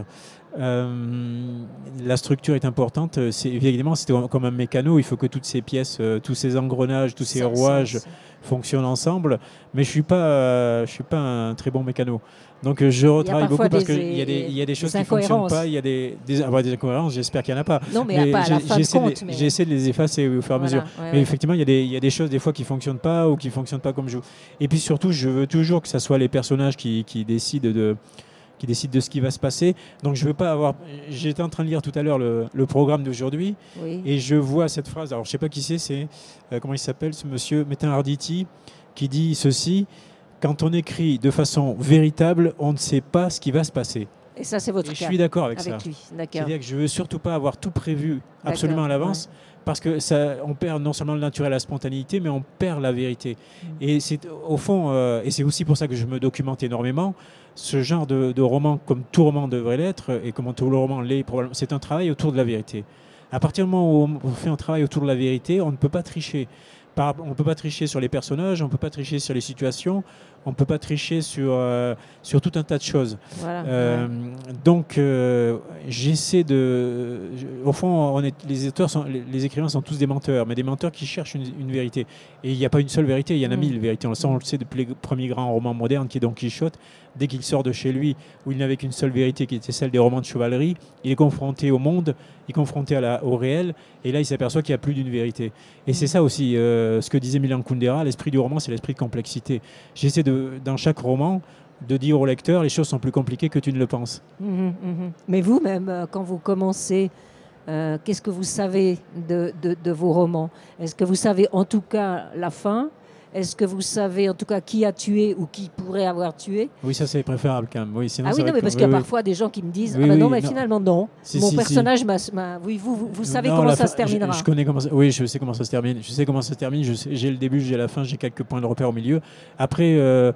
Euh, la structure est importante. C'est, évidemment, c'est comme un mécano. Il faut que toutes ces pièces, euh, tous ces engrenages, tous ces Ça- rouages ça- ça- fonctionnent ensemble. Mais je suis pas, euh, je suis pas un très bon mécano. Donc euh, je retravaille beaucoup parfois parce des- qu'il y a des, il y a des des choses qui ne fonctionnent incohérences. pas. Il y a des, des, ah bah, des incohérences. J'espère qu'il n'y en a pas. Non, mais, pas à la j'ai- fin de j'essaie, compte. de, mais- j'essaie de les effacer au fur et à Voilà, mesure. ouais, Mais ouais. effectivement, il y, a des- il y a des choses des fois qui ne fonctionnent pas ou qui ne fonctionnent pas comme je veux. Et puis surtout, je veux toujours que ce soit les personnages qui, qui, décident de, qui décident de ce qui va se passer. Donc je veux pas avoir... J'étais en train de lire tout à l'heure le, le programme d'aujourd'hui Oui. et je vois cette phrase. Alors je ne sais pas qui c'est, c'est... euh, comment il s'appelle ce monsieur Metin Arditi qui dit ceci: quand on écrit de façon véritable, on ne sait pas ce qui va se passer. Et ça, c'est votre Et je cas suis d'accord avec, avec ça. lui. D'accord. C'est-à-dire que je veux surtout pas avoir tout prévu absolument à D'accord, l'avance, parce que ça, on perd non seulement le naturel, la spontanéité, mais on perd la vérité. Mm. Et c'est au fond, euh, et c'est aussi pour ça que je me documente énormément, ce genre de, de roman, comme tout roman devrait l'être, et comme tout le roman l'est probablement, c'est un travail autour de la vérité. À partir du moment où on fait un travail autour de la vérité, on ne peut pas tricher. Par- on ne peut pas tricher sur les personnages, on ne peut pas tricher sur les situations, on ne peut pas tricher sur, euh, sur tout un tas de choses. Voilà. Euh, ouais. Donc, euh, j'essaie de... je- au fond, on est, les, auteurs sont, les, les écrivains sont tous des menteurs, mais des menteurs qui cherchent une, une vérité. Et il n'y a pas une seule vérité, il y en a Mm. mille vérités. On le sait, on le sait depuis les premiers grands romans modernes, qui est Don Quichotte. Dès qu'il sort de chez lui, où il n'avait qu'une seule vérité, qui était celle des romans de chevalerie, il est confronté au monde, il est confronté à la, au réel, et là, il s'aperçoit qu'il n'y a plus d'une vérité. Et c'est ça aussi, euh, ce que disait Milan Kundera, l'esprit du roman, c'est l'esprit de complexité. J'essaie, de, dans chaque roman, de dire au lecteur, les choses sont plus compliquées que tu ne le penses. Mhm, mhm. Mais vous, même, euh, quand vous commencez, euh, qu'est-ce que vous savez de, de- de vos romans? Est-ce que vous savez en tout cas la fin? Est-ce que vous savez en tout cas qui a tué ou qui pourrait avoir tué? Oui, ça c'est préférable quand même. Oui, sinon, Ah ça oui, va non, être mais parce com- qu'il y a oui, oui. parfois des gens qui me disent Oui, ah ben oui, non, mais non. finalement non. Si, Mon si, si. personnage m'a, m'a- oui, vous, vous, vous savez Non, comment la ça fin- se terminera. Je, je connais comment ça... Oui, je sais comment ça se termine. Je sais comment ça se termine. Je sais- J'ai le début, j'ai la fin, j'ai quelques points de repère au milieu. Après, euh,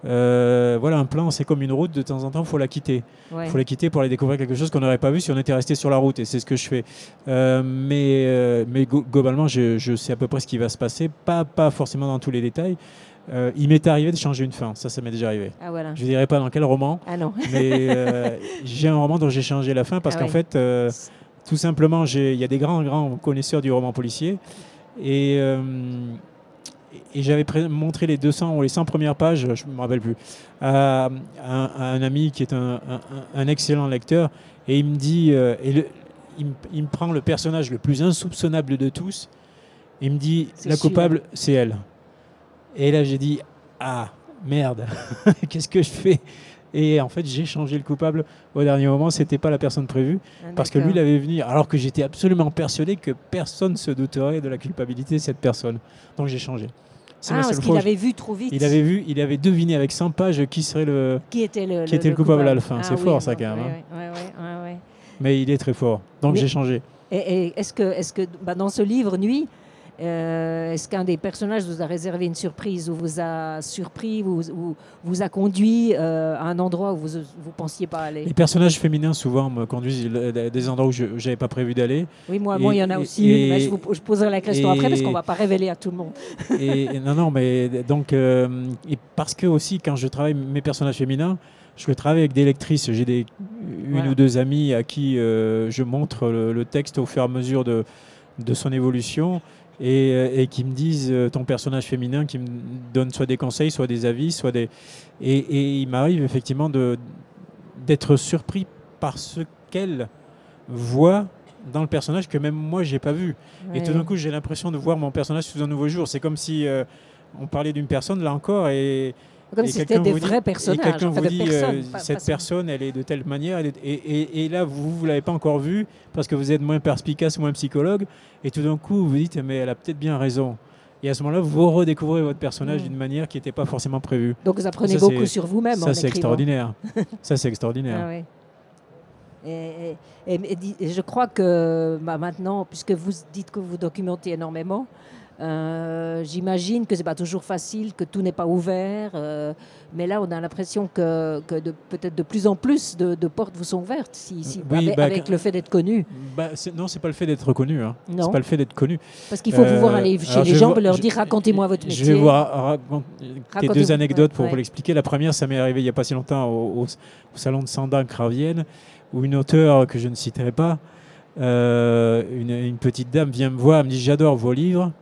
euh, voilà, un plan, c'est comme une route. De temps en temps, il faut la quitter. Il Ouais. faut la quitter pour aller découvrir quelque chose qu'on n'aurait pas vu si on était resté sur la route. Et c'est ce que je fais. Euh, mais euh, mais go- globalement, je, je sais à peu près ce qui va se passer. Pas, pas forcément dans tous les détails. Euh, il m'est arrivé de changer une fin. Ça, ça m'est déjà arrivé. Ah voilà. Je ne dirai pas dans quel roman. Ah non. Mais euh, j'ai un roman dont j'ai changé la fin parce Ah qu'en oui. fait, euh, tout simplement, j'ai- il y a des grands, grands connaisseurs du roman policier. Et, euh, et j'avais pré- montré les deux cents ou les cent premières pages, je ne me rappelle plus, à, à un, à un ami qui est un, un- un excellent lecteur. Et il me dit, euh, et le- il, me, il me prend le personnage le plus insoupçonnable de tous. Il me dit, C'est la celui-là. coupable, c'est elle. Et là, j'ai dit, ah, merde, qu'est-ce que je fais? Et en fait, j'ai changé le coupable au dernier moment. C'était pas la personne prévue. Ah, Parce que lui, il d'accord. avait venu, alors que j'étais absolument persuadé que personne ne se douterait de la culpabilité de cette personne. Donc j'ai changé. C'est Ah, la parce seule qu'il fois où avait vu trop vite. il avait vu, il avait deviné avec cent pages qui serait le, Qui était le, qui le- était le le coupable à la fin. Ah C'est oui, fort ça bon, quand même. ouais, hein. ouais, ouais, ouais, ouais, ouais. Mais il est très fort. Donc Mais- j'ai changé. Et, et est-ce que, est-ce que bah, dans ce livre, Nuit, euh, est-ce qu'un des personnages vous a réservé une surprise ou vous a surpris, vous, ou vous a conduit euh, à un endroit où vous ne pensiez pas aller? Les personnages féminins souvent me conduisent à des endroits où je n'avais pas prévu d'aller. Oui, moi, Et- moi, il y en a et- aussi et- une, mais je, vous, je poserai la question et- après parce qu'on ne va pas révéler à tout le monde. Et, et non, non, mais donc, euh, et parce que aussi, quand je travaille mes personnages féminins, je travaille avec des lectrices. J'ai des, une Voilà. ou deux amies à qui euh, je montre le, le texte au fur et à mesure de, de son évolution et, euh, et qui me disent euh, ton personnage féminin, qui me donne soit des conseils, soit des avis, soit des. Et, et il m'arrive effectivement de, d'être surpris par ce qu'elle voit dans le personnage que même moi j'ai pas vu. Et tout d'un coup j'ai l'impression de voir mon personnage sous un nouveau jour. C'est comme si euh, on parlait d'une personne là encore et Comme et si c'était quelqu'un des vous dit- vrais et personnages. quelqu'un enfin, vous de dit personnes, euh, pas- cette pas- personne elle est de telle manière elle est- et, et- et là vous vous l'avez pas encore vue parce que vous êtes moins perspicace, moins psychologue et tout d'un coup vous vous dites mais elle a peut-être bien raison. Et à ce moment-là, vous redécouvrez votre personnage Mm. d'une manière qui n'était pas forcément prévue. Donc vous apprenez Ça, beaucoup c'est- sur vous-même en Ça, c'est écrivant. extraordinaire. Ça, c'est extraordinaire. Ah ouais. Et, et- et- et di- et je crois que bah, maintenant, puisque vous dites que vous documentez énormément, euh, j'imagine que c'est pas toujours facile, que tout n'est pas ouvert. euh, mais là, on a l'impression que, que de, peut-être de plus en plus de, de portes vous sont ouvertes, si, si- Oui, avec, bah, avec quand- le fait d'être connu. Bah, c'est- non, c'est pas le fait d'être connu. Hein. Non. C'est pas le fait d'être connu. Parce qu'il faut Euh, pouvoir aller chez alors, les je vais gens vous- et leur je- dire racontez-moi votre métier. Je vais vous ra- raconter Racontez-vous, deux anecdotes ouais, pour ouais. vous l'expliquer. La première, ça m'est arrivé il n'y a pas si longtemps au, au- au salon de Sandancre à Vienne, où une auteure que je ne citerai pas, euh, une, une petite dame vient me voir, elle me dit j'adore vos livres,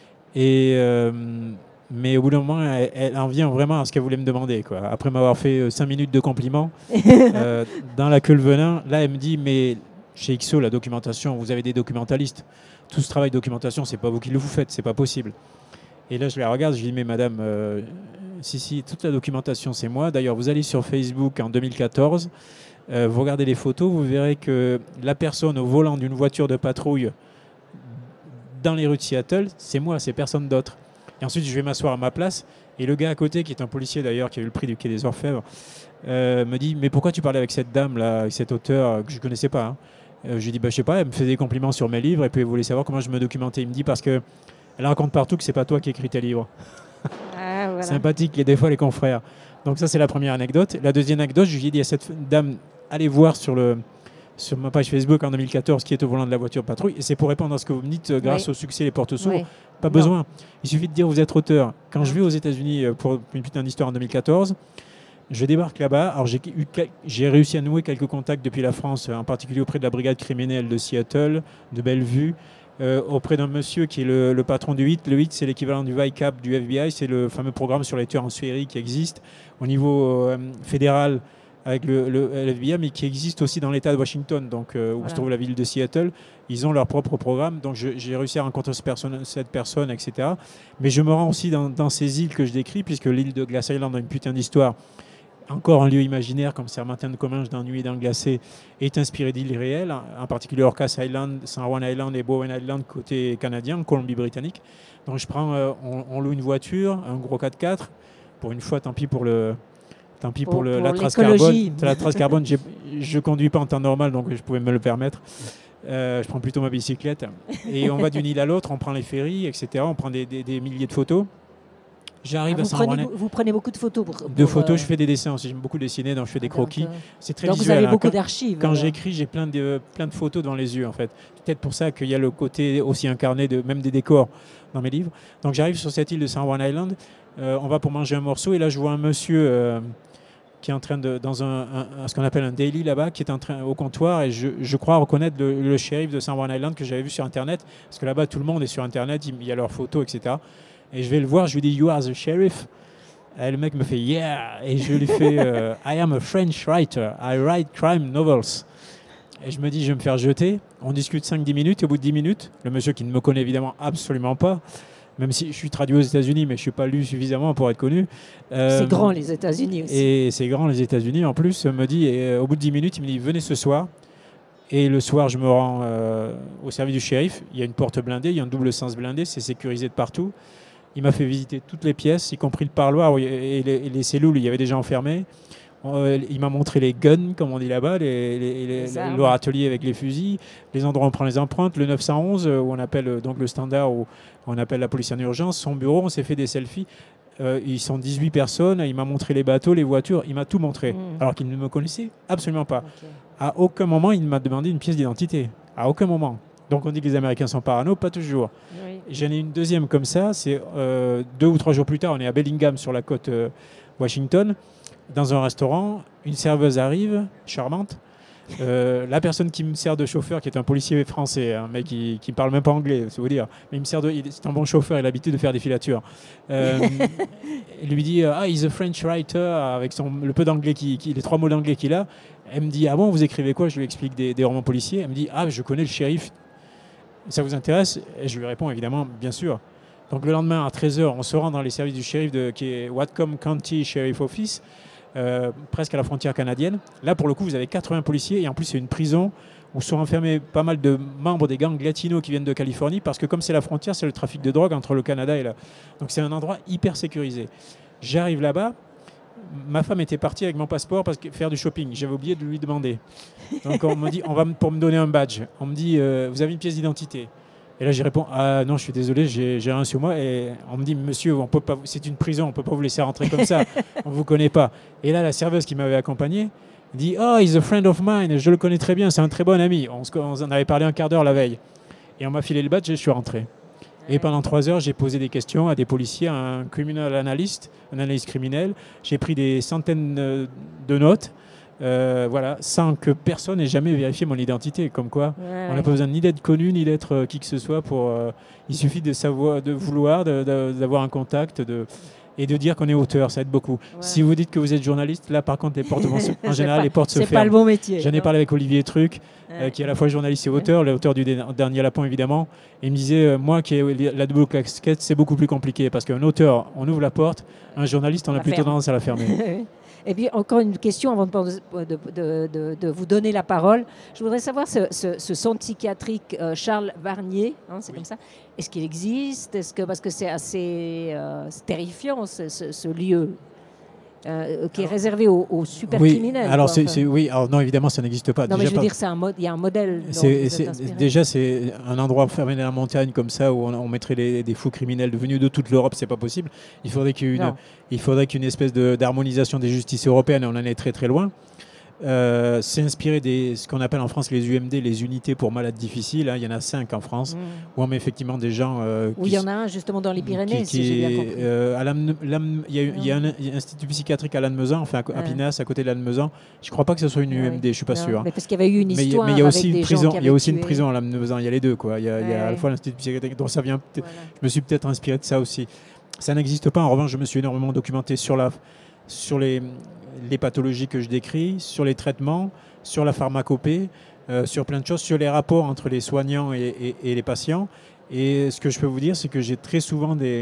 et euh, mais au bout d'un moment, elle, elle en vient vraiment à ce qu'elle voulait me demander, quoi. Après m'avoir fait euh, cinq minutes de compliments euh, dans la queue le venin, là elle me dit mais chez X O la documentation, vous avez des documentalistes. Tout ce travail de documentation, c'est pas vous qui le vous faites, c'est pas possible. Et là, je la regarde, je lui dis, mais madame, euh, si, si, toute la documentation, c'est moi. D'ailleurs, vous allez sur Facebook en deux mille quatorze, euh, vous regardez les photos, vous verrez que la personne au volant d'une voiture de patrouille dans les rues de Seattle, c'est moi, c'est personne d'autre. Et ensuite, je vais m'asseoir à ma place, et le gars à côté, qui est un policier d'ailleurs, qui a eu le prix du Quai des Orfèvres, euh, me dit, mais pourquoi tu parlais avec cette dame, là, avec cet auteur euh, que je ne connaissais pas hein. Euh, je lui dis, bah, je sais pas, elle me faisait des compliments sur mes livres et puis elle voulait savoir comment je me documentais. Il me dit, parce que elle raconte partout que c'est pas toi qui écris tes livres. Ah, voilà. Sympathique, et des fois les confrères. Donc ça, c'est la première anecdote. La deuxième anecdote, je lui ai dit à cette dame, allez voir sur, le, sur ma page Facebook en deux mille quatorze qui est au volant de la voiture de patrouille. Et c'est pour répondre à ce que vous me dites, euh, grâce Oui. au succès Les Portes s'ouvrent. Oui. Pas Non. besoin. Il suffit de dire, vous êtes auteur. Quand je Ah. vais aux États-Unis euh, pour une putain d'histoire en deux mille quatorze, je débarque là-bas. Alors j'ai eu quel- j'ai réussi à nouer quelques contacts depuis la France, en particulier auprès de la brigade criminelle de Seattle, de Bellevue, euh, auprès d'un monsieur qui est le, le patron du H I T. Le H I T, c'est l'équivalent du V I C A P du F B I, c'est le fameux programme sur les tueurs en série qui existe au niveau euh, fédéral avec le, le F B I, mais qui existe aussi dans l'État de Washington, donc euh, où Voilà. se trouve la ville de Seattle. Ils ont leur propre programme, donc je- j'ai réussi à rencontrer ce personne- cette personne, et cetera. Mais je me rends aussi dans, dans ces îles que je décris, puisque l'île de Glass Island a une putain d'histoire. Encore un lieu imaginaire comme Saint-Martin de Comminges dans Nuit dans le glacé est inspiré d'îles réelles, en particulier Orcas Island, San Juan Island et Bowen Island côté canadien, Colombie-Britannique. Donc je prends, euh, on, on loue une voiture, un gros quatre quatre. Pour une fois, tant pis pour le, tant pis pour, Pour- le, pour la trace l'écologie. carbone. La trace carbone, j'ai- je conduis pas en temps normal, donc je pouvais me le permettre. Euh, je prends plutôt ma bicyclette et on va d'une île à l'autre, on prend les ferries, et cetera. On prend des, des- des milliers de photos. Ah, J'arrive à vous, San prenez, Juan. vous prenez beaucoup de photos pour, De pour, photos, euh, je fais des dessins aussi. J'aime beaucoup dessiner, donc je fais des donc, croquis. euh, C'est très donc vous visuel. avez hein. beaucoup Quand- d'archives. Quand alors. j'écris, j'ai plein de, plein de photos devant les yeux, en fait. Peut-être pour ça qu'il y a le côté aussi incarné de même des décors dans mes livres. Donc j'arrive sur cette île de San Juan Island. Euh, on va pour manger un morceau. Et là, je vois un monsieur euh, qui est en train de, dans un, un- ce qu'on appelle un daily là-bas, qui est en train au comptoir. Et je, je crois reconnaître le, le shérif de San Juan Island que j'avais vu sur Internet. Parce que là-bas, tout le monde est sur Internet. Il, il y a leurs photos, et cetera. Et je vais le voir. Je lui dis, You are the sheriff. Et le mec me fait yeah, et je lui fais euh, I am a French writer, I write crime novels. Et je me dis je vais me faire jeter. On discute cinq dix minutes, et au bout de dix minutes, le monsieur qui ne me connaît évidemment absolument pas même si je suis traduit aux États-Unis, mais je ne suis pas lu suffisamment pour être connu. Euh, c'est grand les États-Unis aussi. Et c'est grand les États-Unis en plus. Me dit, et, euh, au bout de dix minutes, il me dit venez ce soir. Et le soir, je me rends euh, au service du shérif. Il y a une porte blindée, il y a un double sens blindé, c'est sécurisé de partout. Il m'a fait visiter toutes les pièces, y compris le parloir et les, et les cellules où il y avait des gens enfermés. Il m'a montré les guns, comme on dit là-bas, les, les, les, les leur atelier avec les fusils, les endroits où on prend les empreintes, le neuf cent onze, où on appelle donc le standard, où on appelle la police en urgence, son bureau, on s'est fait des selfies. Euh, ils sont dix-huit personnes, il m'a montré les bateaux, les voitures, il m'a tout montré, mmh. alors qu'il ne me connaissait absolument pas. Okay. À aucun moment, il m'a demandé une pièce d'identité. À aucun moment. Donc on dit que les Américains sont parano, pas toujours. Oui. J'en ai une deuxième comme ça, c'est euh, deux ou trois jours plus tard, on est à Bellingham sur la côte euh, Washington, dans un restaurant, une serveuse arrive, charmante. Euh, la personne qui me sert de chauffeur, qui est un policier français, un mec qui ne parle même pas anglais, c'est vous dire, mais il me sert de, c'est un bon chauffeur, il a l'habitude de faire des filatures. Euh, il lui dit ah, he's a French writer, avec son, le peu d'anglais, qui, qui, les trois mots d'anglais qu'il a. Elle me dit ah bon, vous écrivez quoi? Je lui explique des, des romans policiers. Elle me dit ah, je connais le shérif. Ça vous intéresse? Et je lui réponds évidemment, bien sûr. Donc le lendemain à treize heures, on se rend dans les services du shérif de, qui est Whatcom County Sheriff Office. Euh, presque à la frontière canadienne. Là, pour le coup, vous avez quatre-vingts policiers et en plus, c'est une prison où sont enfermés pas mal de membres des gangs latinos qui viennent de Californie parce que comme c'est la frontière, c'est le trafic de drogue entre le Canada et là. Donc, c'est un endroit hyper sécurisé. J'arrive là-bas. Ma femme était partie avec mon passeport parce que faire du shopping. J'avais oublié de lui demander. Donc, on me dit, on va pour me donner un badge. On me dit, euh, vous avez une pièce d'identité? Et là, j'y réponds, ah non, je suis désolé, j'ai rien sur moi. Et on me dit, monsieur, on peut pas, c'est une prison, on ne peut pas vous laisser rentrer comme ça, on ne vous connaît pas. Et là, la serveuse qui m'avait accompagné dit, oh, he's a friend of mine, je le connais très bien, c'est un très bon ami. On, se, on en avait parlé un quart d'heure la veille. Et on m'a filé le badge et je suis rentré. Et pendant trois heures, j'ai posé des questions à des policiers, à un criminal analyst, un analyste criminel. J'ai pris des centaines de notes. Euh, voilà, sans que personne n'ait jamais vérifié mon identité. Comme quoi, ouais, on n'a ouais. pas besoin ni d'être connu, ni d'être euh, qui que ce soit. Pour, euh, il suffit de savoir, de vouloir, d'avoir un contact de, et de dire qu'on est auteur. Ça aide beaucoup. Ouais. Si vous dites que vous êtes journaliste, là, par contre, les portes vont se, en général, pas, les portes se ferment. C'est pas le bon métier. J'en ai parlé avec Olivier Truc, ouais. euh, qui est à la fois journaliste et auteur, ouais. l'auteur du Dernier Lapin, évidemment. Et il me disait, euh, moi, qui ai la double casquette, c'est beaucoup plus compliqué parce qu'un auteur, on ouvre la porte. Un journaliste, on, on a plutôt ferme. tendance à la fermer. Et puis, encore une question avant de, de, de, de, de vous donner la parole. Je voudrais savoir, ce, ce, ce centre psychiatrique euh, Charles Varnier, hein, c'est oui. comme ça, est-ce qu'il existe? Est-ce que, parce que c'est assez euh, terrifiant, ce, ce, ce lieu euh, qui est alors, réservé aux, aux super oui, criminels. Alors, quoi, c'est, enfin. c'est, oui, alors non, évidemment, ça n'existe pas. Non, déjà mais je veux pas... dire, c'est un mode, il y a un modèle. C'est, c'est, déjà, c'est un endroit fermé dans la montagne comme ça où on, on mettrait les, des fous criminels venus de toute l'Europe, c'est pas possible. Il faudrait qu'il y ait une, il faudrait qu'une espèce de, d'harmonisation des justices européennes, et on en est très très loin. Euh, c'est inspiré des ce qu'on appelle en France les U M D, les unités pour malades difficiles. Hein. Il y en a cinq en France, mmh. où on met effectivement des gens. Euh, où il y en a un justement dans les Pyrénées, qui, qui, si j'ai bien compris. Euh, à Lanne, Lanne, il y a, il y a un, un institut psychiatrique à Lannemezan, enfin à, à Pinas, à côté de Lannemezan. Je ne crois pas que ce soit une U M D, je ne suis pas non, sûr. Mais parce qu'il y avait eu une histoire. Mais il y a aussi avec une des prison. Gens il y a aussi tué. une prison à Lannemezan. Il y a les deux, quoi. Il y a, ouais. il y a à la fois l'institut psychiatrique, dont ça vient. Voilà. Je me suis peut-être inspiré de ça aussi. Ça n'existe pas. En revanche, je me suis énormément documenté sur la, sur les, les pathologies que je décris, sur les traitements, sur la pharmacopée, euh, sur plein de choses, sur les rapports entre les soignants et, et, et les patients. Et ce que je peux vous dire, c'est que j'ai très souvent des,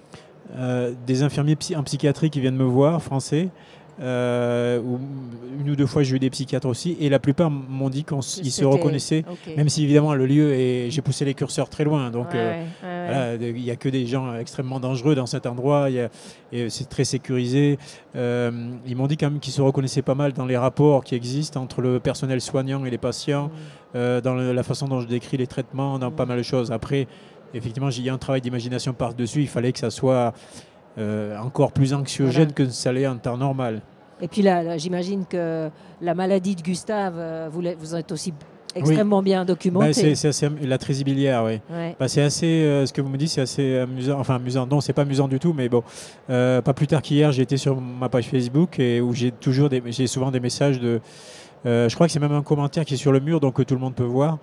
euh, des infirmiers psy- en psychiatrie qui viennent me voir, français. Euh, ou une ou deux fois, j'ai eu des psychiatres aussi. Et la plupart m'ont dit qu'ils se reconnaissaient, okay. même si évidemment le lieu est... J'ai poussé les curseurs très loin. Donc, il ouais, euh, ouais. n'y euh, a que des gens extrêmement dangereux dans cet endroit. Y a, et c'est très sécurisé. Euh, ils m'ont dit quand même qu'ils se reconnaissaient pas mal dans les rapports qui existent entre le personnel soignant et les patients, mmh. euh, dans le, la façon dont je décris les traitements, dans mmh. pas mal de choses. Après, effectivement, il y a un travail d'imagination par-dessus. Il fallait que ça soit euh, encore plus anxiogène voilà. que ça l'est en temps normal. Et puis là, là j'imagine que la maladie de Gustave, euh, vous, vous êtes aussi extrêmement oui. bien documenté. Bah, c'est, c'est assez, la trisomie biliaire, oui. Ouais. Bah, c'est assez, euh, ce que vous me dites, c'est assez amusant. Enfin, amusant. Non, c'est pas amusant du tout, mais bon. Euh, pas plus tard qu'hier, j'ai été sur ma page Facebook et où j'ai toujours, des, j'ai souvent des messages de. Euh, je crois que c'est même un commentaire qui est sur le mur, donc que tout le monde peut voir,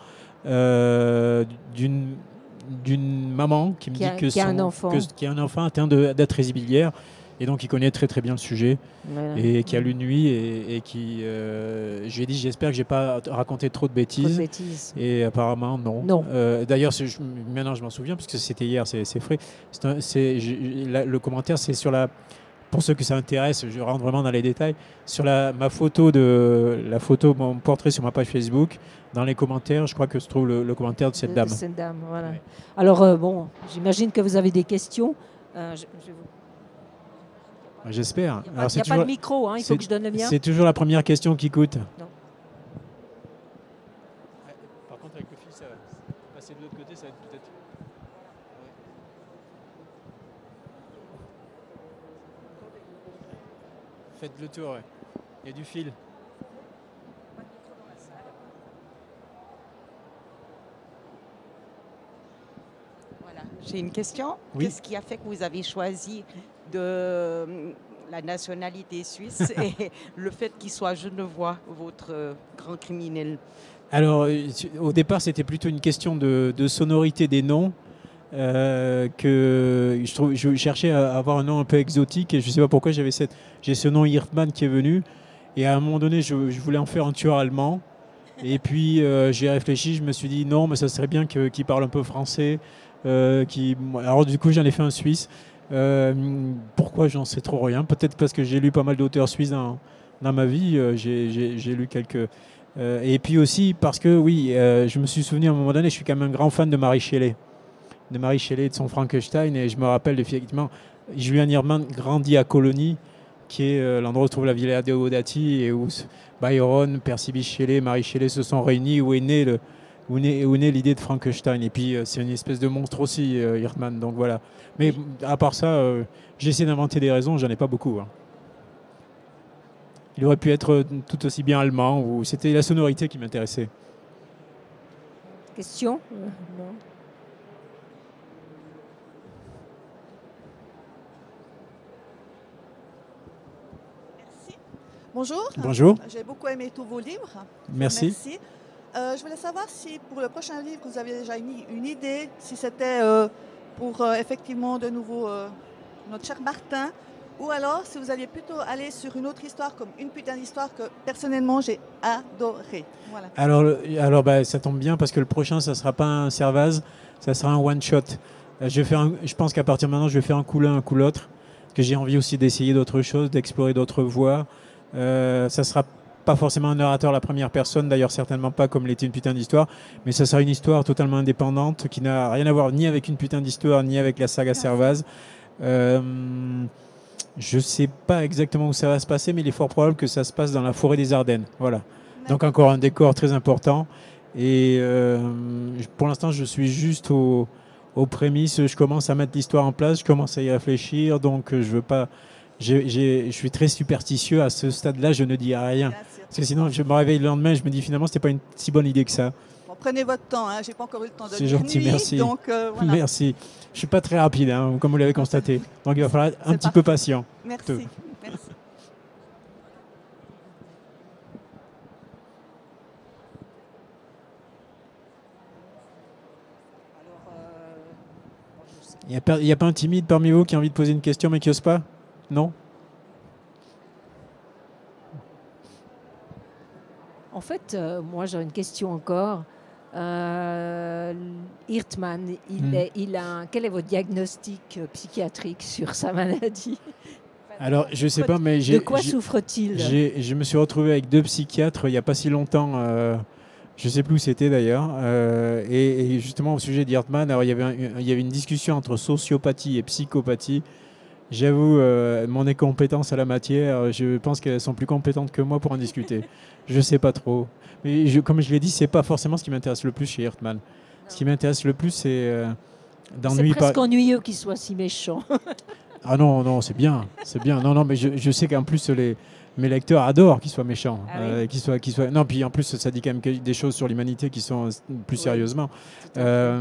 euh, d'une d'une maman qui me qui a, dit que qui, son, a un enfant. que, qui a un enfant atteint de, d'atrésie biliaire. et donc il connaît très très bien le sujet, Voilà. et qui a lu Nuit, et, et qui, euh, je lui ai dit, j'espère que j'ai pas raconté trop de Trop de bêtises, bêtises. et apparemment non. Non. Euh, D'ailleurs, c'est- je- maintenant je m'en souviens parce que c'était hier, c'est c'est frais. C'est un- c'est- je- la- le commentaire, c'est sur la, pour ceux que ça intéresse, je rentre vraiment dans les détails, sur la, ma photo de la photo, mon portrait sur ma page Facebook. Dans les commentaires, je crois que se trouve le, le commentaire de cette De- dame. de cette dame, voilà. Ouais. Alors, euh, bon, j'imagine que vous avez des questions. Euh, je- je vous- J'espère. Il n'y a, Alors, pas, il y c'est a pas toujours- de micro, hein, il faut c'est- que je donne le mien. C'est toujours la première question qui coûte. Non. Par contre, avec le fil, ça va passer de l'autre côté, ça va être peut-être. Faites le tour, ouais. Il y a du fil. Voilà. J'ai une question. Oui. Qu'est-ce qui a fait que vous avez choisi de euh, la nationalité suisse et le fait qu'il soit genevois, votre euh, grand criminel? Alors, euh, au départ, c'était plutôt une question de, de sonorité des noms. euh, que je, trouve, je cherchais à avoir un nom un peu exotique, et je ne sais pas pourquoi j'avais cette, j'ai ce nom Hirtmann qui est venu. Et à un moment donné, je, je voulais en faire un tueur allemand. Et puis, euh, j'ai réfléchi, je me suis dit non, mais ça serait bien que- qu'il parle un peu français. euh, qui, alors, du coup, j'en ai fait un Suisse. Euh, pourquoi? J'en sais trop rien. Peut-être parce que j'ai lu pas mal d'auteurs suisses dans, dans ma vie. Euh, j'ai, j'ai- j'ai lu quelques. Euh, et puis aussi parce que, oui, euh, je me suis souvenu à un moment donné, je suis quand même un grand fan de Marie Shelley. De Marie Shelley et de son Frankenstein. Et je me rappelle effectivement, Julian Hirtmann grandit à Colonie, qui est euh, l'endroit où se trouve la Villa Deodati, et où s- Byron, Percy Bysshe Shelley, Marie Shelley se sont réunis, où est né le, où naît, où naît l'idée de Frankenstein. Et puis euh, c'est une espèce de monstre aussi, euh, Hirtmann. Donc voilà. Mais à part ça, euh, j'essaie d'inventer des raisons, j'en ai pas beaucoup. hein. Il aurait pu être euh, tout aussi bien allemand, ou c'était la sonorité qui m'intéressait. Question Euh, non. Merci. Bonjour. Bonjour, J'ai beaucoup aimé tous vos livres. merci. Merci. Euh, je voulais savoir si pour le prochain livre, vous avez déjà une, une idée, si c'était euh, pour euh, effectivement de nouveau euh, notre cher Martin, ou alors si vous alliez plutôt aller sur une autre histoire, comme une putain d'histoire que personnellement j'ai adoré. Voilà. Alors, le- alors bah, ça tombe bien parce que le prochain, ça ne sera pas un Servaz, ça sera un one-shot. Euh, Je, vais faire un- je pense qu'à partir de maintenant, je vais faire un coup l'un, un coup l'autre, que j'ai envie aussi d'essayer d'autres choses, d'explorer d'autres voies. Euh, ça ne sera pas forcément un narrateur à la première personne, d'ailleurs certainement pas comme l'était une putain d'histoire, mais ça sera une histoire totalement indépendante qui n'a rien à voir ni avec une putain d'histoire, ni avec la saga Servaz. Euh, je ne sais pas exactement où ça va se passer, mais il est fort probable que ça se passe dans la forêt des Ardennes. Voilà. Donc encore un décor très important. Et euh, je- pour l'instant, je suis juste au- aux prémices. Je commence à mettre l'histoire en place, je commence à y réfléchir. Donc euh, je veux pas. j'ai- j'ai- je suis très superstitieux à ce stade-là. Je ne dis rien. Bien sûr. Parce que sinon, je me réveille le lendemain, je me dis finalement, c'était pas une si bonne idée que ça. Bon, prenez votre temps, hein. J'ai pas encore eu le temps de C'est lire gentil, Nuit, merci. Donc euh, voilà. Merci. Je suis pas très rapide, hein, comme vous l'avez constaté. Donc il va falloir être un C'est petit peu patient. Merci. Tout. Merci. Alors, euh, bon, je sais. Il n'y a, pas- il y a pas un timide parmi vous qui a envie de poser une question mais qui n'ose pas? Non? En fait, euh, moi j'ai une question encore. Euh, Hirtmann, il Hmm. est, il a un- quel est votre diagnostic euh, psychiatrique sur sa maladie? Alors, je sais pas, mais De j'ai, quoi j'ai- souffre-t-il? j'ai- je me suis retrouvé avec deux psychiatres il n'y a pas si longtemps. Euh, je sais plus où c'était d'ailleurs. Euh, et, et justement, au sujet d'Hirtman, alors il y avait un- il y avait une discussion entre sociopathie et psychopathie. J'avoue, euh, mon incompétence à la matière, je pense qu'elles sont plus compétentes que moi pour en discuter. Je sais pas trop. Mais je- comme je l'ai dit, c'est pas forcément ce qui m'intéresse le plus chez Hirtman. Ce qui m'intéresse le plus, c'est euh, C'est d'ennui par- presque ennuyeux qu'il soit si méchant. Ah non, non, c'est bien, c'est bien. Non, non, mais je, je sais qu'en plus les, mes lecteurs adorent qu'ils soient méchants, Ah oui. euh, qu'ils soient, qu'ils soient. Non, puis en plus ça dit quand même que- des choses sur l'humanité qui sont euh, plus Oui. sérieusement. Tout à fait. Euh,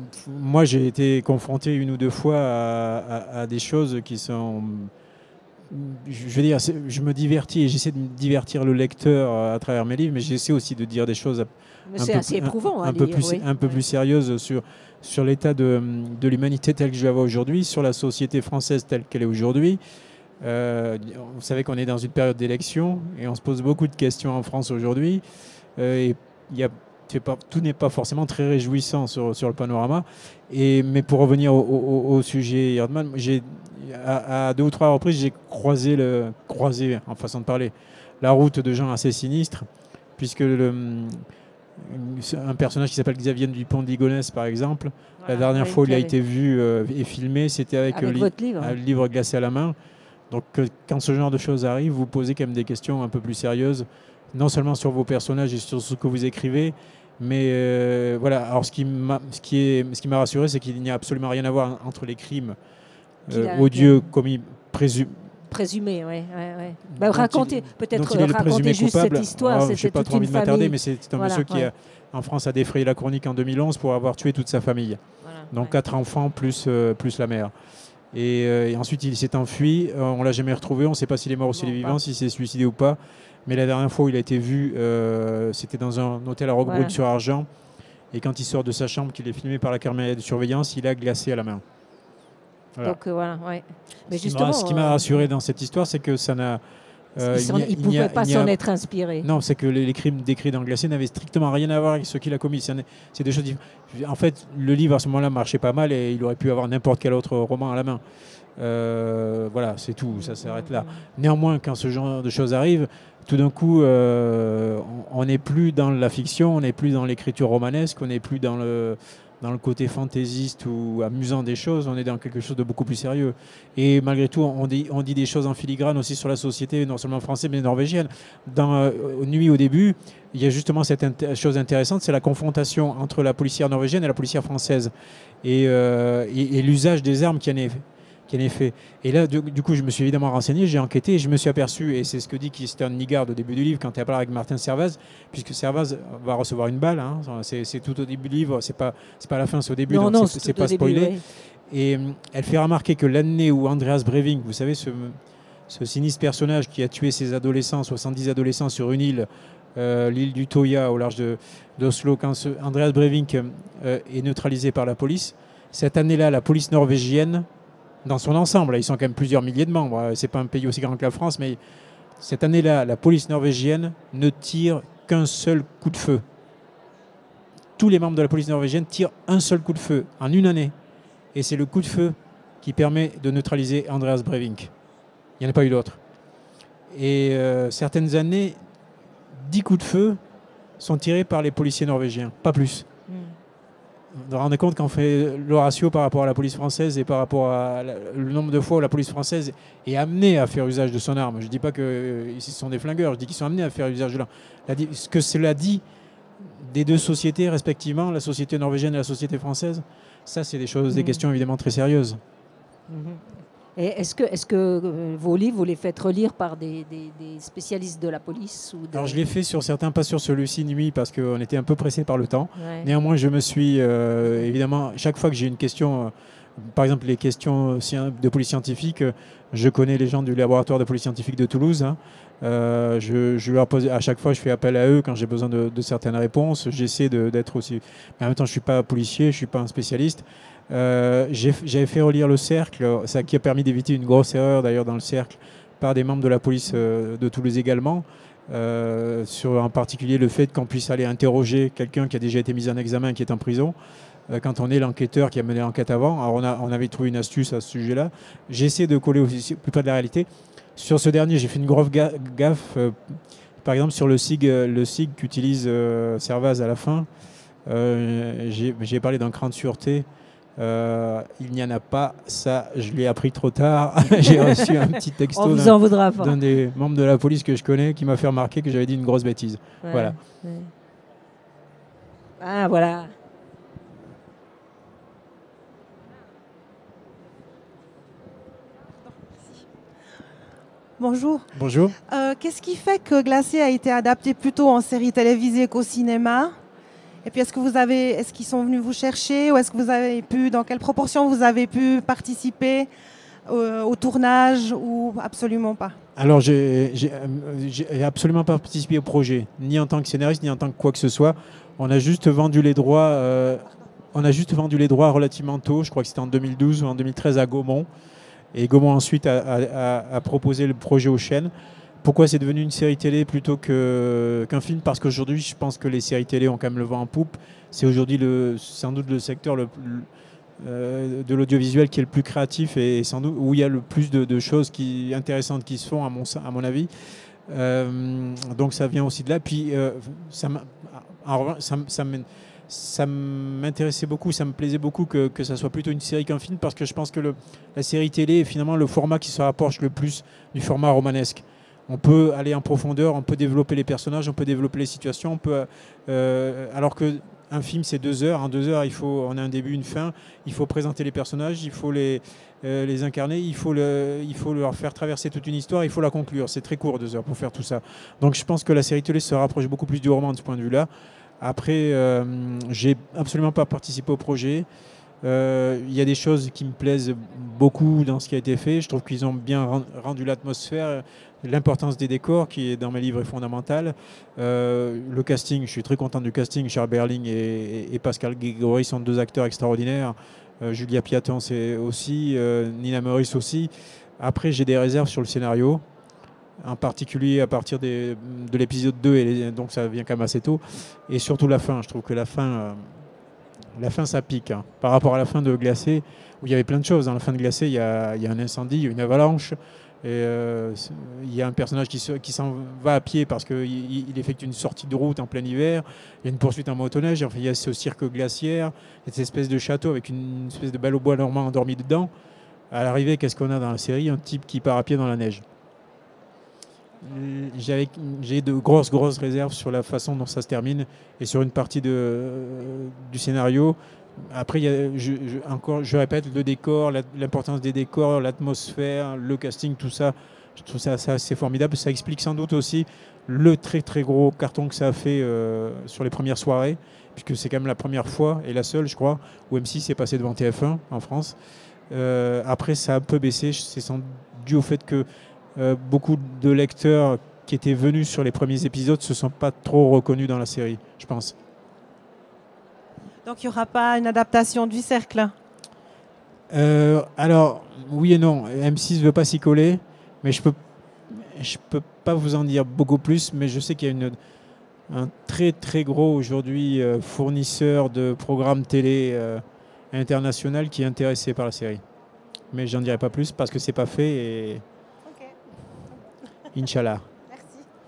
moi, j'ai été confronté une ou deux fois à, à- à des choses qui sont je veux dire, je me divertis et j'essaie de divertir le lecteur à travers mes livres, mais j'essaie aussi de dire des choses c'est assez éprouvant un, un, à peu lire, plus, oui. un peu plus sérieuses sur, sur l'état de, de l'humanité telle que je la vois aujourd'hui, sur la société française telle qu'elle est aujourd'hui. Euh, vous savez qu'on est dans une période d'élection et on se pose beaucoup de questions en France aujourd'hui. Euh, et il y a Pas, tout n'est pas forcément très réjouissant sur, sur le panorama. Et, mais pour revenir au, au, au sujet Erdmann, j'ai, à, à deux ou trois reprises, j'ai croisé, le, croisé, en façon de parler, la route de gens assez sinistres, puisque le, un personnage qui s'appelle Xavier Dupont de Ligonnès, par exemple, voilà, la dernière fois où il a été vu euh, et filmé, c'était avec, avec li livre. un livre glacé à la main. Donc quand ce genre de choses arrive, vous posez quand même des questions un peu plus sérieuses, non seulement sur vos personnages et sur ce que vous écrivez, mais euh, voilà. Alors ce qui m'a, ce qui est, ce qui m'a rassuré, c'est qu'il n'y a absolument rien à voir entre les crimes euh, odieux commis présumés. Présumé, oui. Ouais, ouais. Bah, racontez, peut-être raconter raconter juste coupable. cette histoire. Je n'ai pas trop envie de m'attarder, mais c'est un voilà, monsieur qui, ouais. a, en France, a défrayé la chronique en deux mille onze pour avoir tué toute sa famille. Voilà, Donc ouais. quatre enfants plus, euh, plus la mère. Et, euh, et ensuite, il s'est enfui. Euh, on ne l'a jamais retrouvé. On ne sait pas s'il est mort ou s'il est vivant, s'il s'est suicidé ou pas. Mais la dernière fois où il a été vu, euh, c'était dans un hôtel à Roquebrune-sur-Argent. Et quand il sort de sa chambre, qu'il est filmé par la caméra de surveillance, il a glacé à la main. Voilà. Donc euh, voilà, ouais. Mais ce justement, qui m'a rassuré dans cette histoire, c'est que ça n'a. Euh, il ne pouvait pas s'en être inspiré. Non, c'est que les, les crimes décrits dans Glacé n'avaient strictement rien à voir avec ce qu'il a commis. C'est des choses différentes. En fait, le livre à ce moment-là marchait pas mal et il aurait pu avoir n'importe quel autre roman à la main. Euh, voilà, c'est tout, ça s'arrête là. Néanmoins, quand ce genre de choses arrivent, tout d'un coup, euh, on n'est plus dans la fiction, on n'est plus dans l'écriture romanesque, on n'est plus dans le, dans le côté fantaisiste ou amusant des choses, on est dans quelque chose de beaucoup plus sérieux. Et malgré tout, on dit, on dit des choses en filigrane aussi sur la société, non seulement française, mais norvégienne. Dans euh, Nuit au début, il y a justement cette int- chose intéressante, c'est la confrontation entre la policière norvégienne et la policière française. Et, euh, et, et l'usage des armes qui en est qui en est fait. Et là, du, du coup, je me suis évidemment renseigné, j'ai enquêté et je me suis aperçu, et c'est ce que dit Kirsten Nygaard au début du livre quand elle parle avec Martin Servaz, puisque Servaz va recevoir une balle, hein, c'est tout au début du livre, c'est pas, pas à la fin, c'est au début, non, donc c'est pas spoilé. Début, oui. Et euh, elle fait remarquer que l'année où Andreas Breivik, vous savez, ce, ce sinistre personnage qui a tué ses adolescents, soixante-dix adolescents sur une île, euh, l'île du Toya au large d'Oslo, quand ce, Andreas Breivik euh, est neutralisé par la police, cette année-là, la police norvégienne, dans son ensemble, ils sont quand même plusieurs milliers de membres, c'est pas un pays aussi grand que la France, mais cette année-là, la police norvégienne ne tire qu'un seul coup de feu. Tous les membres de la police norvégienne tirent un seul coup de feu en une année. Et c'est le coup de feu qui permet de neutraliser Andreas Breivik. Il n'y en a pas eu d'autre. Et euh, certaines années, dix coups de feu sont tirés par les policiers norvégiens, pas plus. Mm. Vous vous rendez compte qu'on fait le ratio par rapport à la police française et par rapport à la, le nombre de fois où la police française est amenée à faire usage de son arme. Je ne dis pas qu'ils euh, sont des flingueurs, je dis qu'ils sont amenés à faire usage de l'arme. Ce que cela dit des deux sociétés respectivement, la société norvégienne et la société française, ça c'est des choses, mmh. des questions évidemment très sérieuses. Mmh. Et est-ce que, est-ce que vos livres, vous les faites relire par des, des, des spécialistes de la police ou de... Alors je l'ai fait sur certains, pas sur celui-ci, Nuit, parce qu'on était un peu pressé par le temps. Ouais. Néanmoins, je me suis, euh, évidemment, chaque fois que j'ai une question, euh, par exemple les questions de police scientifique, euh, je connais les gens du laboratoire de police scientifique de Toulouse. Hein. Euh, je, je leur pose, à chaque fois, je fais appel à eux quand j'ai besoin de, de certaines réponses. J'essaie d'être aussi... Mais en même temps, je ne suis pas policier, je ne suis pas un spécialiste. Euh, J'avais fait relire Le Cercle, ça qui a permis d'éviter une grosse erreur d'ailleurs dans Le Cercle, par des membres de la police euh, de Toulouse également, euh, sur en particulier le fait qu'on puisse aller interroger quelqu'un qui a déjà été mis en examen, qui est en prison, euh, quand on est l'enquêteur qui a mené l'enquête avant. Alors on, a, on avait trouvé une astuce à ce sujet-là. J'essaie de coller au plus près de la réalité. Sur ce dernier, j'ai fait une grosse gaffe, euh, par exemple sur le S I G, le S I G qu'utilise euh, Servaz à la fin. Euh, j'ai parlé d'un cran de sûreté. Euh, il n'y en a pas, ça je l'ai appris trop tard. J'ai reçu un petit texto d'un des membres de la police que je connais qui m'a fait remarquer que j'avais dit une grosse bêtise. Ouais, voilà. Ouais. Ah voilà. Bonjour. Bonjour. Euh, Qu'est-ce qui fait que Glacé a été adapté plutôt en série télévisée qu'au cinéma ? Et puis, est-ce que vous avez, est-ce qu'ils sont venus vous chercher ou est-ce que vous avez pu, dans quelle proportion vous avez pu participer euh, au tournage ou absolument pas? Alors, j'ai j'ai, euh, j'ai absolument pas participé au projet, ni en tant que scénariste, ni en tant que quoi que ce soit. On a juste vendu les droits, euh, on a juste vendu les droits relativement tôt, je crois que c'était en deux mille douze ou en deux mille treize à Gaumont. Et Gaumont ensuite a, a- a- a proposé le projet aux chaînes. Pourquoi c'est devenu une série télé plutôt que- qu'un film? Parce qu'aujourd'hui, je pense que les séries télé ont quand même le vent en poupe. C'est aujourd'hui le- sans doute le secteur le, le- euh, de l'audiovisuel qui est le plus créatif et sans doute où il y a le plus de, de choses qui, intéressantes qui se font, à mon, sen- à mon avis. Euh, donc ça vient aussi de là. Puis euh, ça m'a- en revanche, ça, m- ça m'in- ça m'intéressait beaucoup, ça me plaisait beaucoup que, que ça soit plutôt une série qu'un film, parce que je pense que le- la série télé est finalement le format qui se rapproche le plus du format romanesque. On peut aller en profondeur, on peut développer les personnages, on peut développer les situations, on peut, euh, alors que un film c'est deux heures. En deux heures, il faut, on a un début, une fin. Il faut présenter les personnages, il faut les, euh, les incarner, il faut, le, il faut leur faire traverser toute une histoire, il faut la conclure. C'est très court, deux heures, pour faire tout ça. Donc je pense que la série télé se rapproche beaucoup plus du roman de ce point de vue-là. Après, euh, j'ai absolument pas participé au projet. Euh, Il y a des choses qui me plaisent beaucoup dans ce qui a été fait. Je trouve qu'ils ont bien ren- rendu l'atmosphère. L'importance des décors, qui est dans mes livres, est fondamentale. Euh, le casting, je suis très content du casting. Charles Berling et, et- et Pascal Grégory sont deux acteurs extraordinaires. Euh, Julia Piaton c'est aussi, euh, Nina Meurice aussi. Après, j'ai des réserves sur le scénario, en particulier à partir des- de l'épisode deux, et les- donc ça vient quand même assez tôt. Et surtout la fin. Je trouve que la fin, euh, la fin ça pique, hein. Par rapport à la fin de Glacé, où il y avait plein de choses. Dans la fin de Glacé, il y a, il y a un incendie, il y a une avalanche. Et euh, c'est- il y a un personnage qui, se- qui s'en va à pied parce qu'il il il effectue une sortie de route en plein hiver. Il y a une poursuite en motoneige. Enfin, il y a ce cirque glaciaire, cette espèce de château avec une espèce de belle au bois normand endormi dedans. À l'arrivée, qu'est-ce qu'on a dans la série? Un type qui part à pied dans la neige. Euh, J'avais- J'ai de grosses, grosses réserves sur la façon dont ça se termine et sur une partie de, euh, du scénario. Après, il y a- je, je- encore, je répète, le décor, la- l'importance des décors, l'atmosphère, le casting, tout ça, je trouve ça, ça assez formidable. Ça explique sans doute aussi le très très gros carton que ça a fait euh, sur les premières soirées, puisque c'est quand même la première fois, et la seule, je crois, où M six est passé devant T F un en France. Euh, après, ça a un peu baissé. C'est sans dû au fait que euh, beaucoup de lecteurs qui étaient venus sur les premiers épisodes ne se sont pas trop reconnus dans la série, je pense. Donc il n'y aura pas une adaptation du Cercle? Euh, alors, oui et non. M six ne veut pas s'y coller, mais je peux, je peux pas vous en dire beaucoup plus, mais je sais qu'il y a une, un très très gros aujourd'hui euh, fournisseur de programmes télé euh, international qui est intéressé par la série. Mais j'en dirai pas plus parce que c'est pas fait et Ok, Inch'Allah. merci.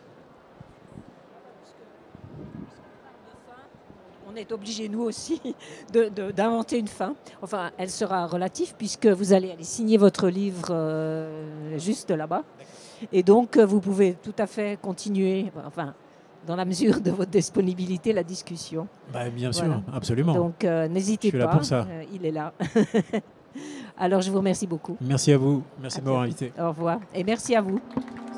On est obligé, nous aussi, de- de- d'inventer une fin. Enfin, elle sera relative puisque vous allez aller signer votre livre euh, juste là-bas. Et donc, euh, vous pouvez tout à fait continuer, enfin, dans la mesure de votre disponibilité, la discussion. Bah, bien Voilà. sûr, absolument. Donc, euh, n'hésitez Je suis là pas. pour ça. euh, il est là. Alors, je vous remercie beaucoup. Merci à vous. Merci À de m'avoir bientôt. invité. Au revoir. Et merci à vous.